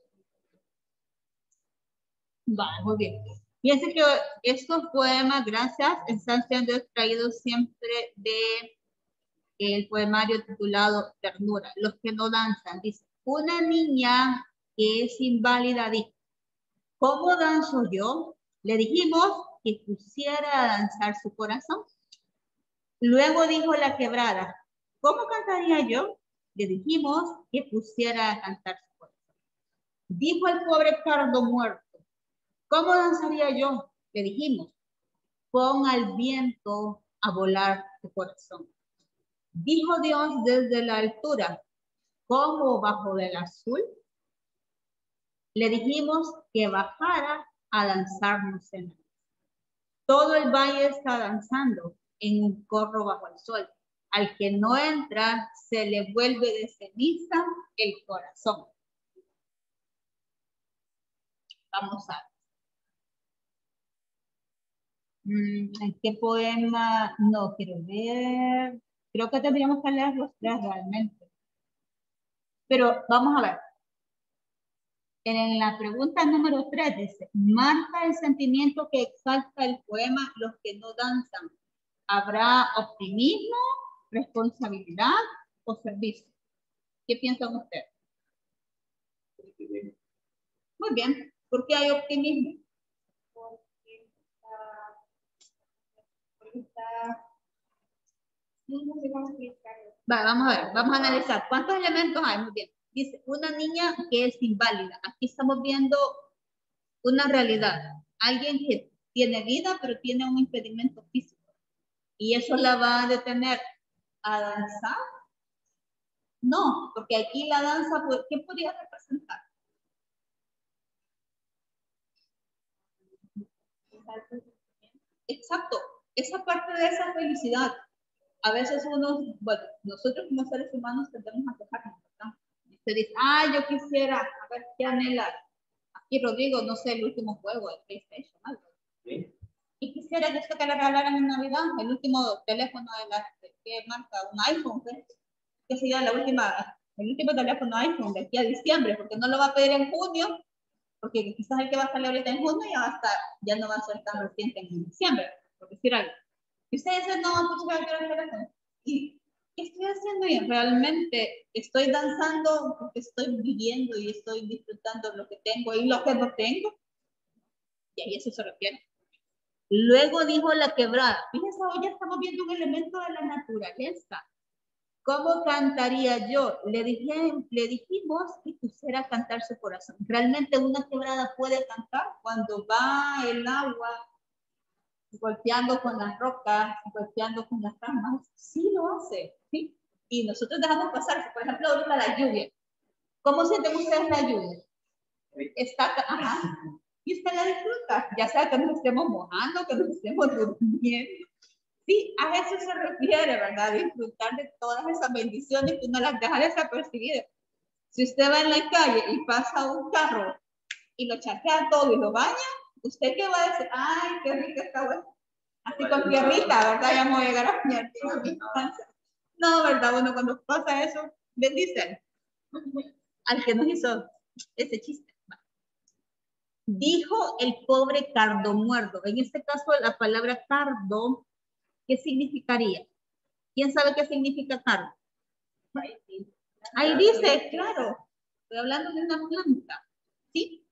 Va, muy bien. Fíjense que estos poemas, gracias, están siendo extraídos siempre de el poemario titulado Ternura. Los que no danzan, dice, una niña que es inválida dijo, ¿cómo danzo yo? Le dijimos que pusiera a danzar su corazón. Luego dijo la quebrada, ¿cómo cantaría yo? Le dijimos que pusiera a cantar su corazón. Dijo el pobre cardo muerto, ¿cómo danzaría yo? Le dijimos, pon al viento a volar tu corazón. Dijo Dios desde la altura, ¿cómo bajo del azul? Le dijimos que bajara a danzarnos en él. Todo el valle está danzando en un corro bajo el sol. Al que no entra, se le vuelve de ceniza el corazón. Vamos a ver. ¿En qué poema? No, quiero ver. Creo que tendríamos que leer los tres realmente. Pero vamos a ver. En la pregunta número tres dice, marca el sentimiento que exalta el poema Los que no danzan. ¿Habrá optimismo, responsabilidad o servicio? ¿Qué piensan ustedes? Muy bien. ¿Por qué hay optimismo? Porque está, porque está, no sé cómo explicarlo. Va, vamos a ver, vamos a analizar. ¿Cuántos elementos hay? Muy bien. Dice, una niña que es inválida. Aquí estamos viendo una realidad. Alguien que tiene vida, pero tiene un impedimento físico. ¿Y eso la va a detener a danzar? No, porque aquí la danza, ¿qué podría representar? Exacto, esa parte de esa felicidad. A veces uno, bueno, nosotros como seres humanos tendemos a quejarnos, ¿verdad? Y usted dice, ah, yo quisiera, a ver, ¿qué anhela? Aquí Rodrigo, no sé, el último juego de PlayStation, algo. ¿Sí? Y quisiera que usted que le regalaran en Navidad el último teléfono de la, de, ¿qué marca? Un iPhone, ¿qué? Que sería la última, el último teléfono iPhone de aquí a diciembre, porque no lo va a pedir en junio, porque quizás el que va a salir ahorita en junio ya va a estar, ya no va a ser tan reciente en diciembre, por decir algo. Y usted dice, no, pues quiero el teléfono. ¿Y qué estoy haciendo yo? Realmente estoy danzando porque estoy viviendo y estoy disfrutando lo que tengo y lo que no tengo. Y ahí eso se refiere. Luego dijo la quebrada. Fíjense, hoy ya estamos viendo un elemento de la naturaleza. ¿Cómo cantaría yo? Le, dije, le dijimos que pusiera a cantar su corazón. ¿Realmente una quebrada puede cantar cuando va el agua golpeando con las rocas, golpeando con las ramas? Sí lo hace, ¿sí? Y nosotros dejamos pasar, por ejemplo, ahorita la lluvia. ¿Cómo sienten ustedes la lluvia? Está, ajá, y usted la disfruta, ya sea que nos estemos mojando, que nos estemos durmiendo. Sí, a eso se refiere, ¿verdad? Disfrutar de todas esas bendiciones que uno las deja desapercibidas. Si usted va en la calle y pasa un carro y lo chasquea todo y lo baña, ¿usted qué va a decir? Ay, qué rica está bueno. Así con piernita, ¿verdad? Ya me voy a llegar a mi infancia. No, ¿verdad? Uno cuando pasa eso, bendice al que nos hizo ese chiste. Dijo el pobre cardo muerto. En este caso, la palabra cardo, ¿qué significaría? ¿Quién sabe qué significa cardo? Ahí dice, claro, estoy hablando de una planta, ¿sí?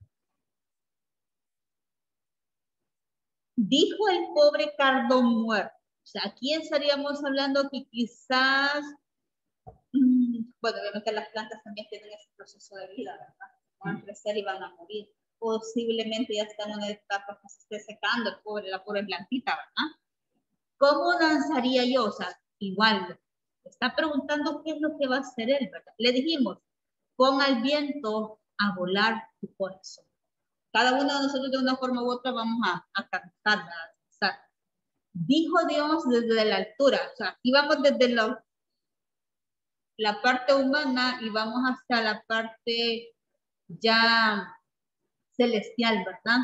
Dijo el pobre cardo muerto. O sea, aquí estaríamos hablando que quizás, mmm, bueno, obviamente las plantas también tienen ese proceso de vida, ¿verdad? Van a crecer y van a morir. Posiblemente ya están en una etapa que se esté secando el pobre, la pobre plantita, ¿verdad? ¿Cómo danzaría yo? O sea, igual, está preguntando qué es lo que va a hacer él, ¿verdad? Le dijimos, pon al viento a volar tu corazón. Cada uno de nosotros de una forma u otra vamos a, a cantar, a danzar. Dijo Dios desde la altura, o sea, aquí vamos desde la, la parte humana y vamos hasta la parte ya celestial, ¿verdad?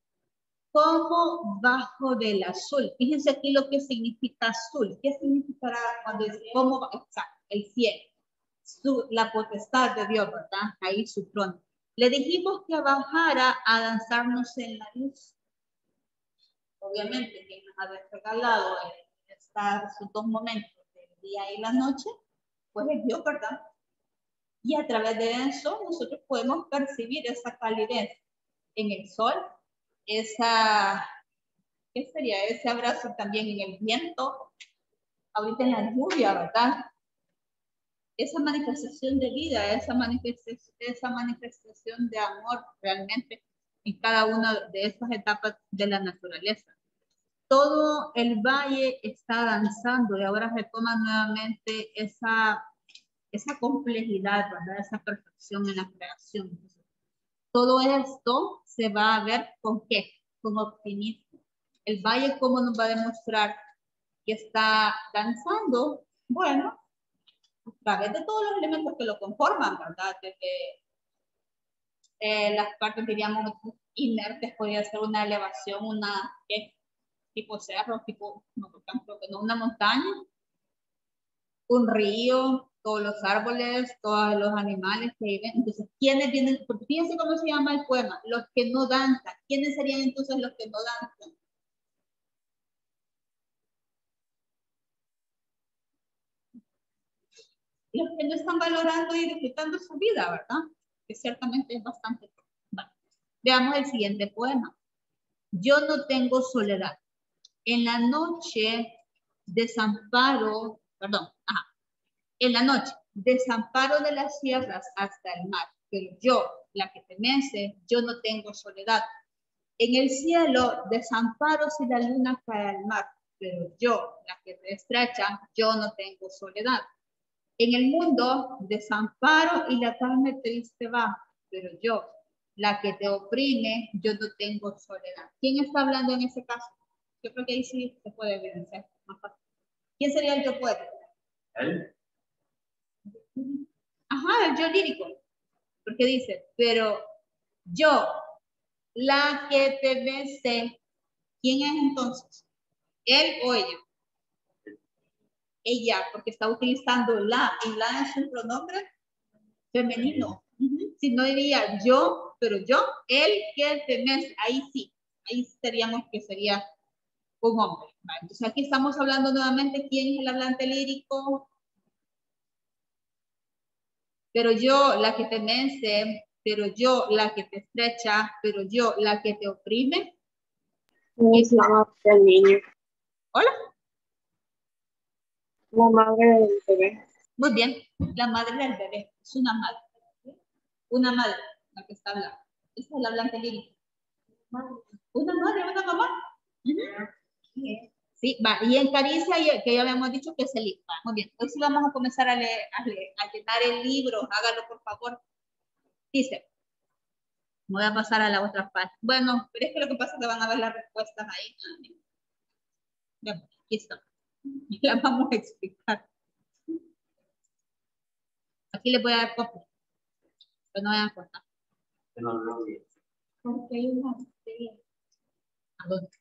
Como bajo del azul. Fíjense aquí lo que significa azul. ¿Qué significará cuando dice como exacto, el cielo? Su, la potestad de Dios, ¿verdad? Ahí su trono. Le dijimos que bajara a danzarnos en la luz. Obviamente, que nos ha regalado estos dos momentos de día y la noche, pues es Dios, ¿verdad? Y a través de eso nosotros podemos percibir esa calidez en el sol, esa, ¿qué sería? Ese abrazo también en el viento, ahorita en la lluvia, ¿verdad? Esa manifestación de vida, esa manifestación, esa manifestación de amor realmente en cada una de estas etapas de la naturaleza. Todo el valle está danzando y ahora retoma nuevamente esa, esa complejidad, ¿verdad? Esa perfección en la creación. Todo esto se va a ver con qué? Con optimismo. El valle, ¿cómo nos va a demostrar que está danzando? Bueno, a través de todos los elementos que lo conforman, ¿verdad? Desde eh, las partes, diríamos, inertes, podría ser una elevación, una ¿qué? Tipo cerro, tipo, no, por ejemplo, no, una montaña, un río, todos los árboles, todos los animales que viven. Entonces, ¿quiénes vienen? Porque fíjense cómo se llama el poema, los que no danzan. ¿Quiénes serían entonces los que no danzan? Los que no están valorando y disfrutando su vida, ¿verdad? Que ciertamente es bastante. Bueno, veamos el siguiente poema. Yo no tengo soledad. En la noche, desamparo, perdón, ajá, en la noche, desamparo de las sierras hasta el mar, pero yo, la que te mece, yo no tengo soledad. En el cielo, desamparo si la luna cae al mar, pero yo, la que te estrecha, yo no tengo soledad. En el mundo, desamparo y la carne triste va, pero yo, la que te oprime, yo no tengo soledad. ¿Quién está hablando en ese caso? Yo creo que ahí sí se puede evidenciar más fácil. ¿Quién sería el yo poeta? ¿Él? Ajá, el yo lírico. Porque dice, pero yo, la que te besé, ¿quién es entonces? ¿Él o ella? Ella, porque está utilizando la, y la es un pronombre femenino. Uh-huh. Si no diría yo, pero yo, él que te besé, ahí sí, ahí seríamos que sería un hombre. ¿Vale? Entonces aquí estamos hablando nuevamente, ¿quién es el hablante lírico? Pero yo, la que te mece, pero yo, la que te estrecha, pero yo, la que te oprime. Es la madre del niño. Hola. La madre del bebé. Muy bien, la madre del bebé, es una madre. Una madre, la que está hablando. Esa es la hablante lírica. Una madre, una mamá. Uh-huh. Sí, va. Y en Caricia, que ya habíamos dicho que es el libro. Muy bien, hoy sí vamos a comenzar a, leer, a, leer, a llenar el libro. Hágalo, por favor. Dice, voy a pasar a la otra parte. Bueno, pero es que lo que pasa es que van a ver las respuestas ahí. Ya, aquí está. Las vamos a explicar. Aquí les voy a dar copia. Pero no vayan a cortar. No lo vi. Porque hay una serie. ¿A dónde?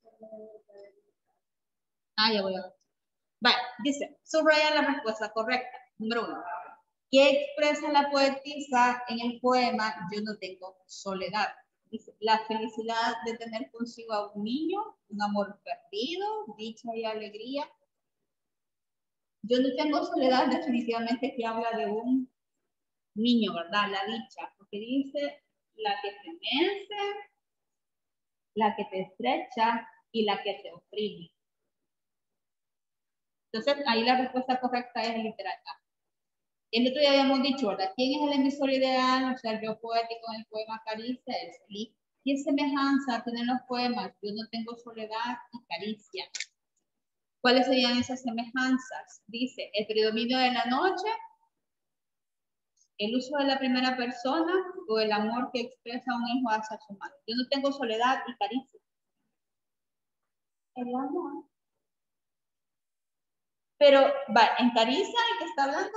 Ah, ya voy a ver. Vale, dice, subraya la respuesta correcta. Número uno. ¿Qué expresa la poetisa en el poema Yo no tengo soledad? Dice, la felicidad de tener consigo a un niño, un amor perdido, dicha y alegría. Yo no tengo soledad, definitivamente que habla de un niño, ¿verdad? La dicha, porque dice la que te mece, la que te estrecha y la que te oprime. Entonces, ahí la respuesta correcta es literal A. El otro día habíamos dicho, ¿verdad? ¿Quién es el emisor ideal? O sea, el yo poético en el poema Caricia es el I. ¿Qué semejanza tienen los poemas? Yo no tengo soledad y Caricia. ¿Cuáles serían esas semejanzas? Dice, el predominio de la noche, el uso de la primera persona o el amor que expresa un hijo hacia su madre. Yo no tengo soledad y Caricia. El amor. Pero, va, en Caricia, ¿el que está hablando?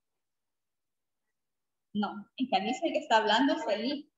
No, en Caricia el que está hablando es el hijo.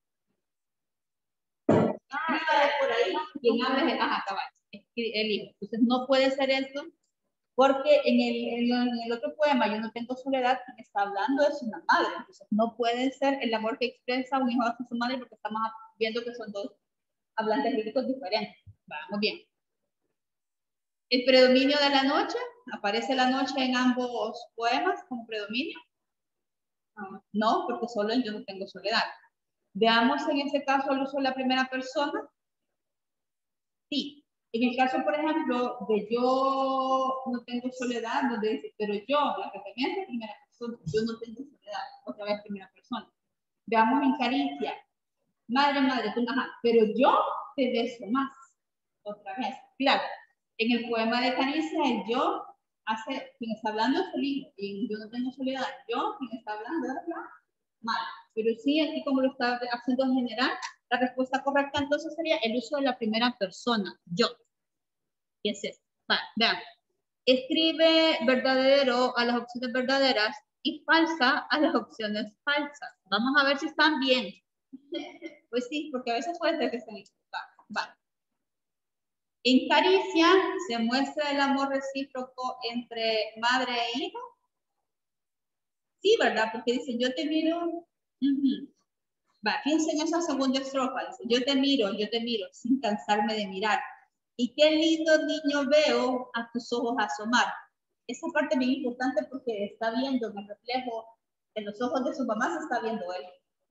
Ah, por ahí, quien habla es el, ajá, cabal, es el hijo. Entonces no puede ser esto, porque en el, en el otro poema, Yo no tengo soledad, quien está hablando es una madre. Entonces no puede ser el amor que expresa un hijo hacia su madre, porque estamos viendo que son dos hablantes líricos diferentes. Vamos bien. El predominio de la noche, ¿aparece la noche en ambos poemas como predominio? No, porque solo en Yo no tengo soledad. Veamos en ese caso el uso de la primera persona. Sí. En el caso, por ejemplo, de Yo no tengo soledad, donde dice, pero yo, la que también es la primera persona, yo no tengo soledad, otra vez primera persona. Veamos en Caricia. Madre, madre, tú, ajá, pero yo te beso más. Otra vez. Claro, en el poema de Caricia, el yo hace, quien está hablando es el hijo, y yo no tengo soledad, yo, quien está hablando es la madre. Pero sí, aquí como lo está haciendo en general, la respuesta correcta entonces sería el uso de la primera persona, yo. ¿Qué es esto? Vale, vean. Escribe verdadero a las opciones verdaderas y falsa a las opciones falsas. Vamos a ver si están bien. Pues sí, porque a veces puede ser que estén equivocados. Vale. En Caricia se muestra el amor recíproco entre madre e hijo. Sí, ¿verdad? Porque dice, yo te miro. Uh-huh. Va, fíjense en esa segunda estrofa. Dice, yo te miro, yo te miro, sin cansarme de mirar. Y qué lindo niño veo a tus ojos asomar. Esa parte es bien importante porque está viendo el reflejo en los ojos de su mamá, se está viendo él.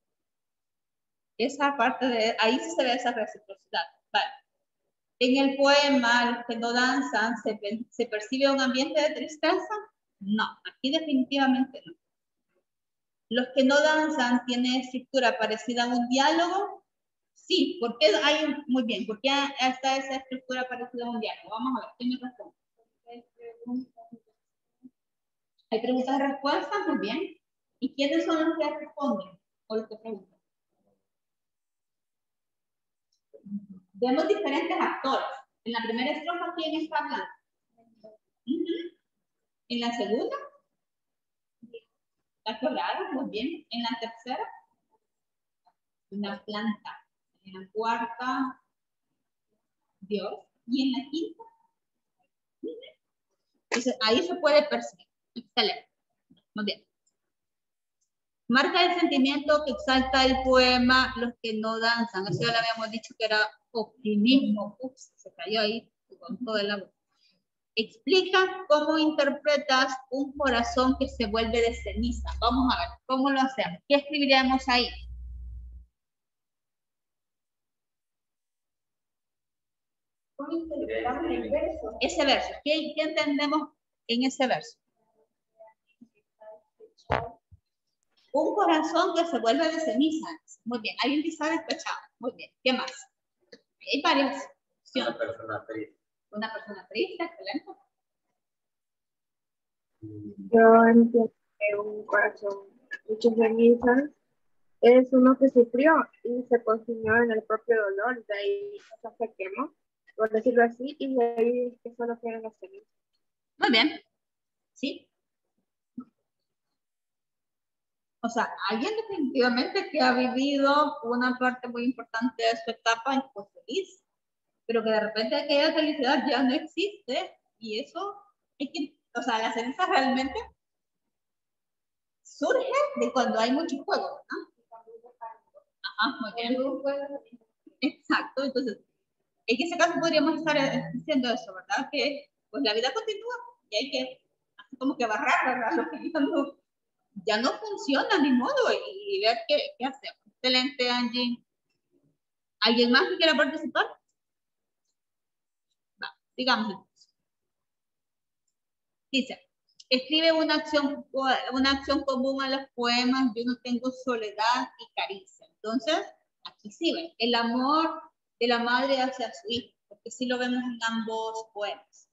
Esa parte de ahí sí se ve esa reciprocidad. Vale. En el poema, los que no danzan, ¿se, ¿se percibe un ambiente de tristeza? No, aquí definitivamente no. Los que no danzan tienen estructura parecida a un diálogo. Sí, ¿por qué hay un, muy bien, ¿por qué está esa estructura parecida a un diálogo? Vamos a ver, ¿quién me responde? Hay preguntas y respuestas, muy bien. ¿Y quiénes son los que responden o los que preguntan? Vemos diferentes actores. En la primera estrofa, ¿quién está hablando? Uh-huh. En la segunda, la colada, muy bien. En la tercera, una planta. En la cuarta, Dios. Y en la quinta, uh-huh. Entonces, ahí se puede percibir. Excelente. Muy bien. Marca el sentimiento que exalta el poema Los que no danzan. Eso ya le habíamos dicho que era optimismo. Ups, se cayó ahí con todo el agua. Explica cómo interpretas un corazón que se vuelve de ceniza. Vamos a ver, ¿cómo lo hacemos? ¿Qué escribiríamos ahí? ¿Cómo interpretamos el verso? Ese verso. ¿Qué, qué entendemos en ese verso? Un corazón que se vuelve de ceniza. Muy bien. Alguien que está despechado. Muy bien. ¿Qué más? Hay varias opciones. Una persona triste. Una persona triste, excelente. Yo entiendo que un corazón hecho cenizas es uno que sufrió y se consumió en el propio dolor, de ahí se quemó, por decirlo así, y de ahí que solo quedan las cenizas. Muy bien. ¿Sí? O sea, alguien definitivamente que ha vivido una parte muy importante de su etapa y fue feliz, pero que de repente aquella felicidad ya no existe y eso es que, o sea, la ceniza realmente surge de cuando hay mucho fuego, ¿no? Ajá, muy bien. Exacto, entonces, en ese caso podríamos estar diciendo eso, ¿verdad? Que pues la vida continúa y hay que así como que barrar, ¿verdad? Lo que ya no, ya no funciona ni modo y, y ver qué, qué hacemos. Excelente, Angie. ¿Alguien más que quiera participar? Va, digamos. Dice, escribe una acción, una acción común a los poemas Yo no tengo soledad y caricia. Entonces, aquí sí ven, el amor de la madre hacia su hijo, porque sí lo vemos en ambos poemas.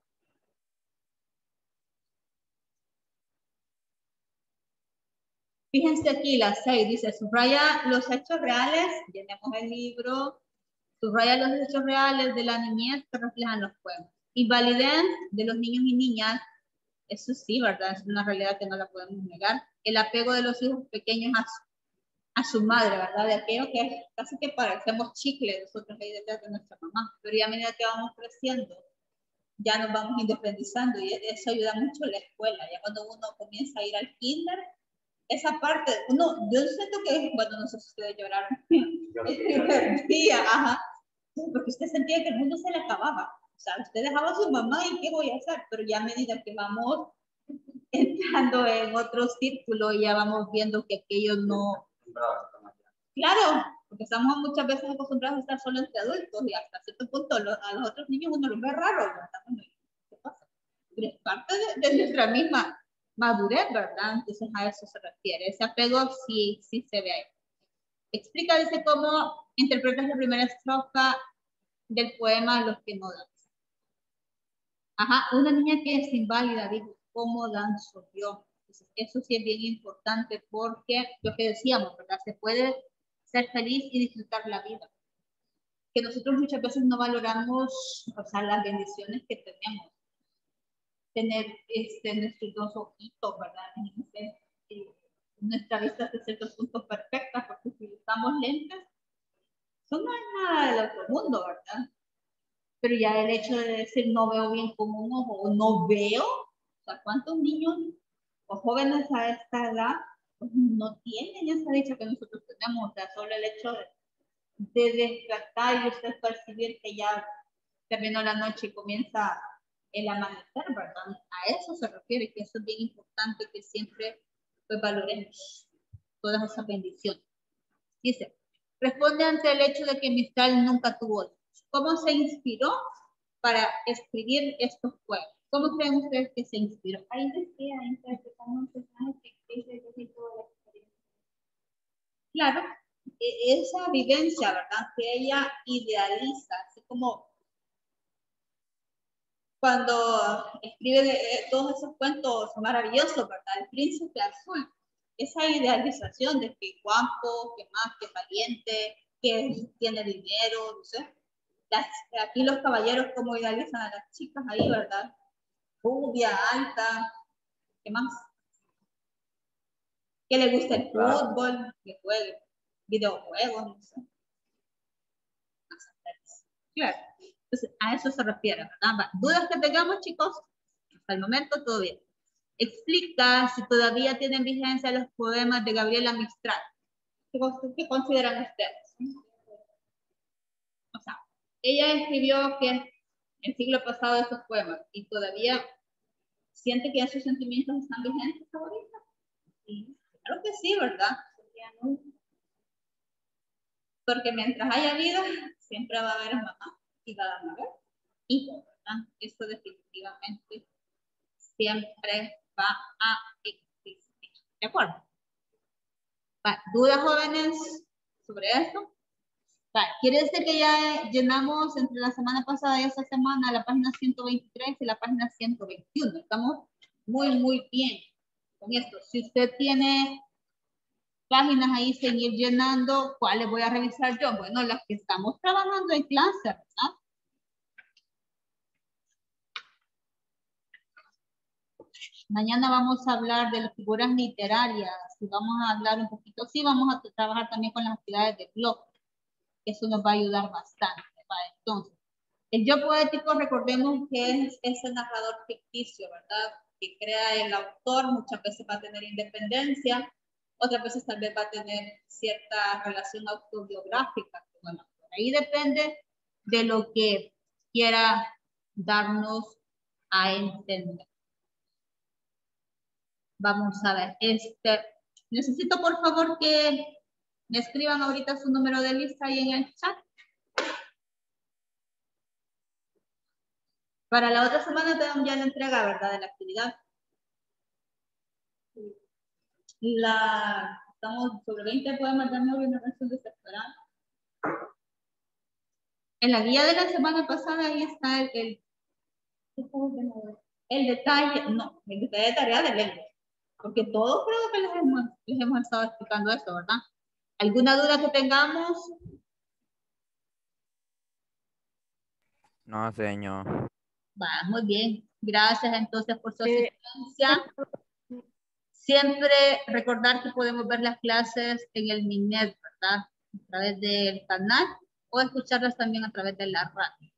Fíjense aquí, la seis dice, subraya los hechos reales, llenemos el libro, subraya los hechos reales de la niñez que reflejan los poemas. Invalidez de los niños y niñas, eso sí, ¿verdad? Es una realidad que no la podemos negar. El apego de los hijos pequeños a su, a su madre, ¿verdad? De aquello que casi que parecemos chicle nosotros ahí detrás de nuestra mamá. Pero ya a medida que vamos creciendo, ya nos vamos independizando y eso ayuda mucho en la escuela. Ya cuando uno comienza a ir al kinder, esa parte, uno, yo siento que, bueno, no sé si ustedes lloraron el primer día, ajá, porque usted sentía que el mundo se le acababa. O sea, usted dejaba a su mamá y qué voy a hacer, pero ya a medida que vamos entrando en otro círculo, ya vamos viendo que aquello no... Claro, porque estamos muchas veces acostumbrados a estar solo entre adultos y hasta cierto punto lo, a los otros niños uno los ve raro, ¿verdad? ¿Qué pasa? Pero es parte de, de nuestra misma madurez, ¿verdad? Entonces a eso se refiere. Ese apego sí, sí se ve ahí. Explica, dice, cómo interpretas la primera estrofa del poema Los que no dan. Ajá, una niña que es inválida, digo, ¿cómo danzo yo? Entonces, eso sí es bien importante porque lo que decíamos, ¿verdad? Se puede ser feliz y disfrutar la vida. Que nosotros muchas veces no valoramos, o sea, las bendiciones que tenemos. Tener este, nuestros dos ojitos, ¿verdad? Entonces, eh, nuestra vista hasta ciertos puntos perfecta, porque si usamos lentes, eso no es nada del otro mundo, ¿verdad? Pero ya el hecho de decir no veo bien con un ojo o no veo, o sea, ¿cuántos niños o jóvenes a esta edad pues, no tienen esa dicha que nosotros tenemos? O sea, solo el hecho de, de despertar y usted percibir que ya terminó la noche y comienza el amanecer, ¿verdad? A eso se refiere, que eso es bien importante, que siempre pues, valoremos todas esas bendiciones. Dice, responde ante el hecho de que Mistral nunca tuvo hijos. ¿Cómo se inspiró para escribir estos poemas? ¿Cómo creen ustedes que se inspiró? Ahí decía, interpretando un personaje ficticio que sí tuvo la experiencia. Claro, esa vivencia, ¿verdad? Que ella idealiza, así como cuando escribe todos esos cuentos maravillosos, ¿verdad? El príncipe azul. Esa idealización de que guapo, que más, que valiente, que tiene dinero, no sé. Las, aquí los caballeros como idealizan a las chicas ahí, ¿verdad? Rubia, alta, ¿qué más? Que le gusta el fútbol, que juegue videojuegos, no sé. Claro. Entonces, a eso se refiere, ¿verdad? ¿Dudas que tengamos, chicos? Hasta el momento, todo bien. Explica si todavía tienen vigencia los poemas de Gabriela Mistral. ¿Qué, qué consideran ustedes? O sea, ella escribió que el siglo pasado esos poemas y todavía siente que esos sentimientos están vigentes ahorita. Sí, claro que sí, ¿verdad? Porque mientras haya vida, siempre va a haber mamá y va a haber hijos, ¿verdad? Eso definitivamente siempre va a existir. ¿De acuerdo? Va, ¿dudas, jóvenes, sobre esto? Va, quiere decir que ya llenamos entre la semana pasada y esta semana la página ciento veintitrés y la página ciento veintiuno. Estamos muy, muy bien con esto. Si usted tiene páginas ahí, seguir llenando, ¿cuáles voy a revisar yo? Bueno, las que estamos trabajando en clase, ¿verdad? Mañana vamos a hablar de las figuras literarias y vamos a hablar un poquito, sí, vamos a trabajar también con las actividades de blog. Eso nos va a ayudar bastante. ¿Vale? Entonces, el yo poético, recordemos que es ese narrador ficticio, ¿verdad? Que crea el autor, muchas veces va a tener independencia, otras veces tal vez va a tener cierta relación autobiográfica. Bueno, ahí depende de lo que quiera darnos a entender. Vamos a ver, este, necesito por favor que me escriban ahorita su número de lista ahí en el chat. Para la otra semana tenemos ya la entrega, ¿verdad? De la actividad. La, estamos sobre veinte poemas de amor y una canción desesperada. En la guía de la semana pasada ahí está el, el, el detalle, no, el detalle de tarea de lengua. Porque todos creo que les hemos, les hemos estado explicando esto, ¿verdad? ¿Alguna duda que tengamos? No, señor. Va, muy bien. Gracias entonces por su asistencia. Siempre recordar que podemos ver las clases en el Minet, ¿verdad? A través del canal o escucharlas también a través de la radio.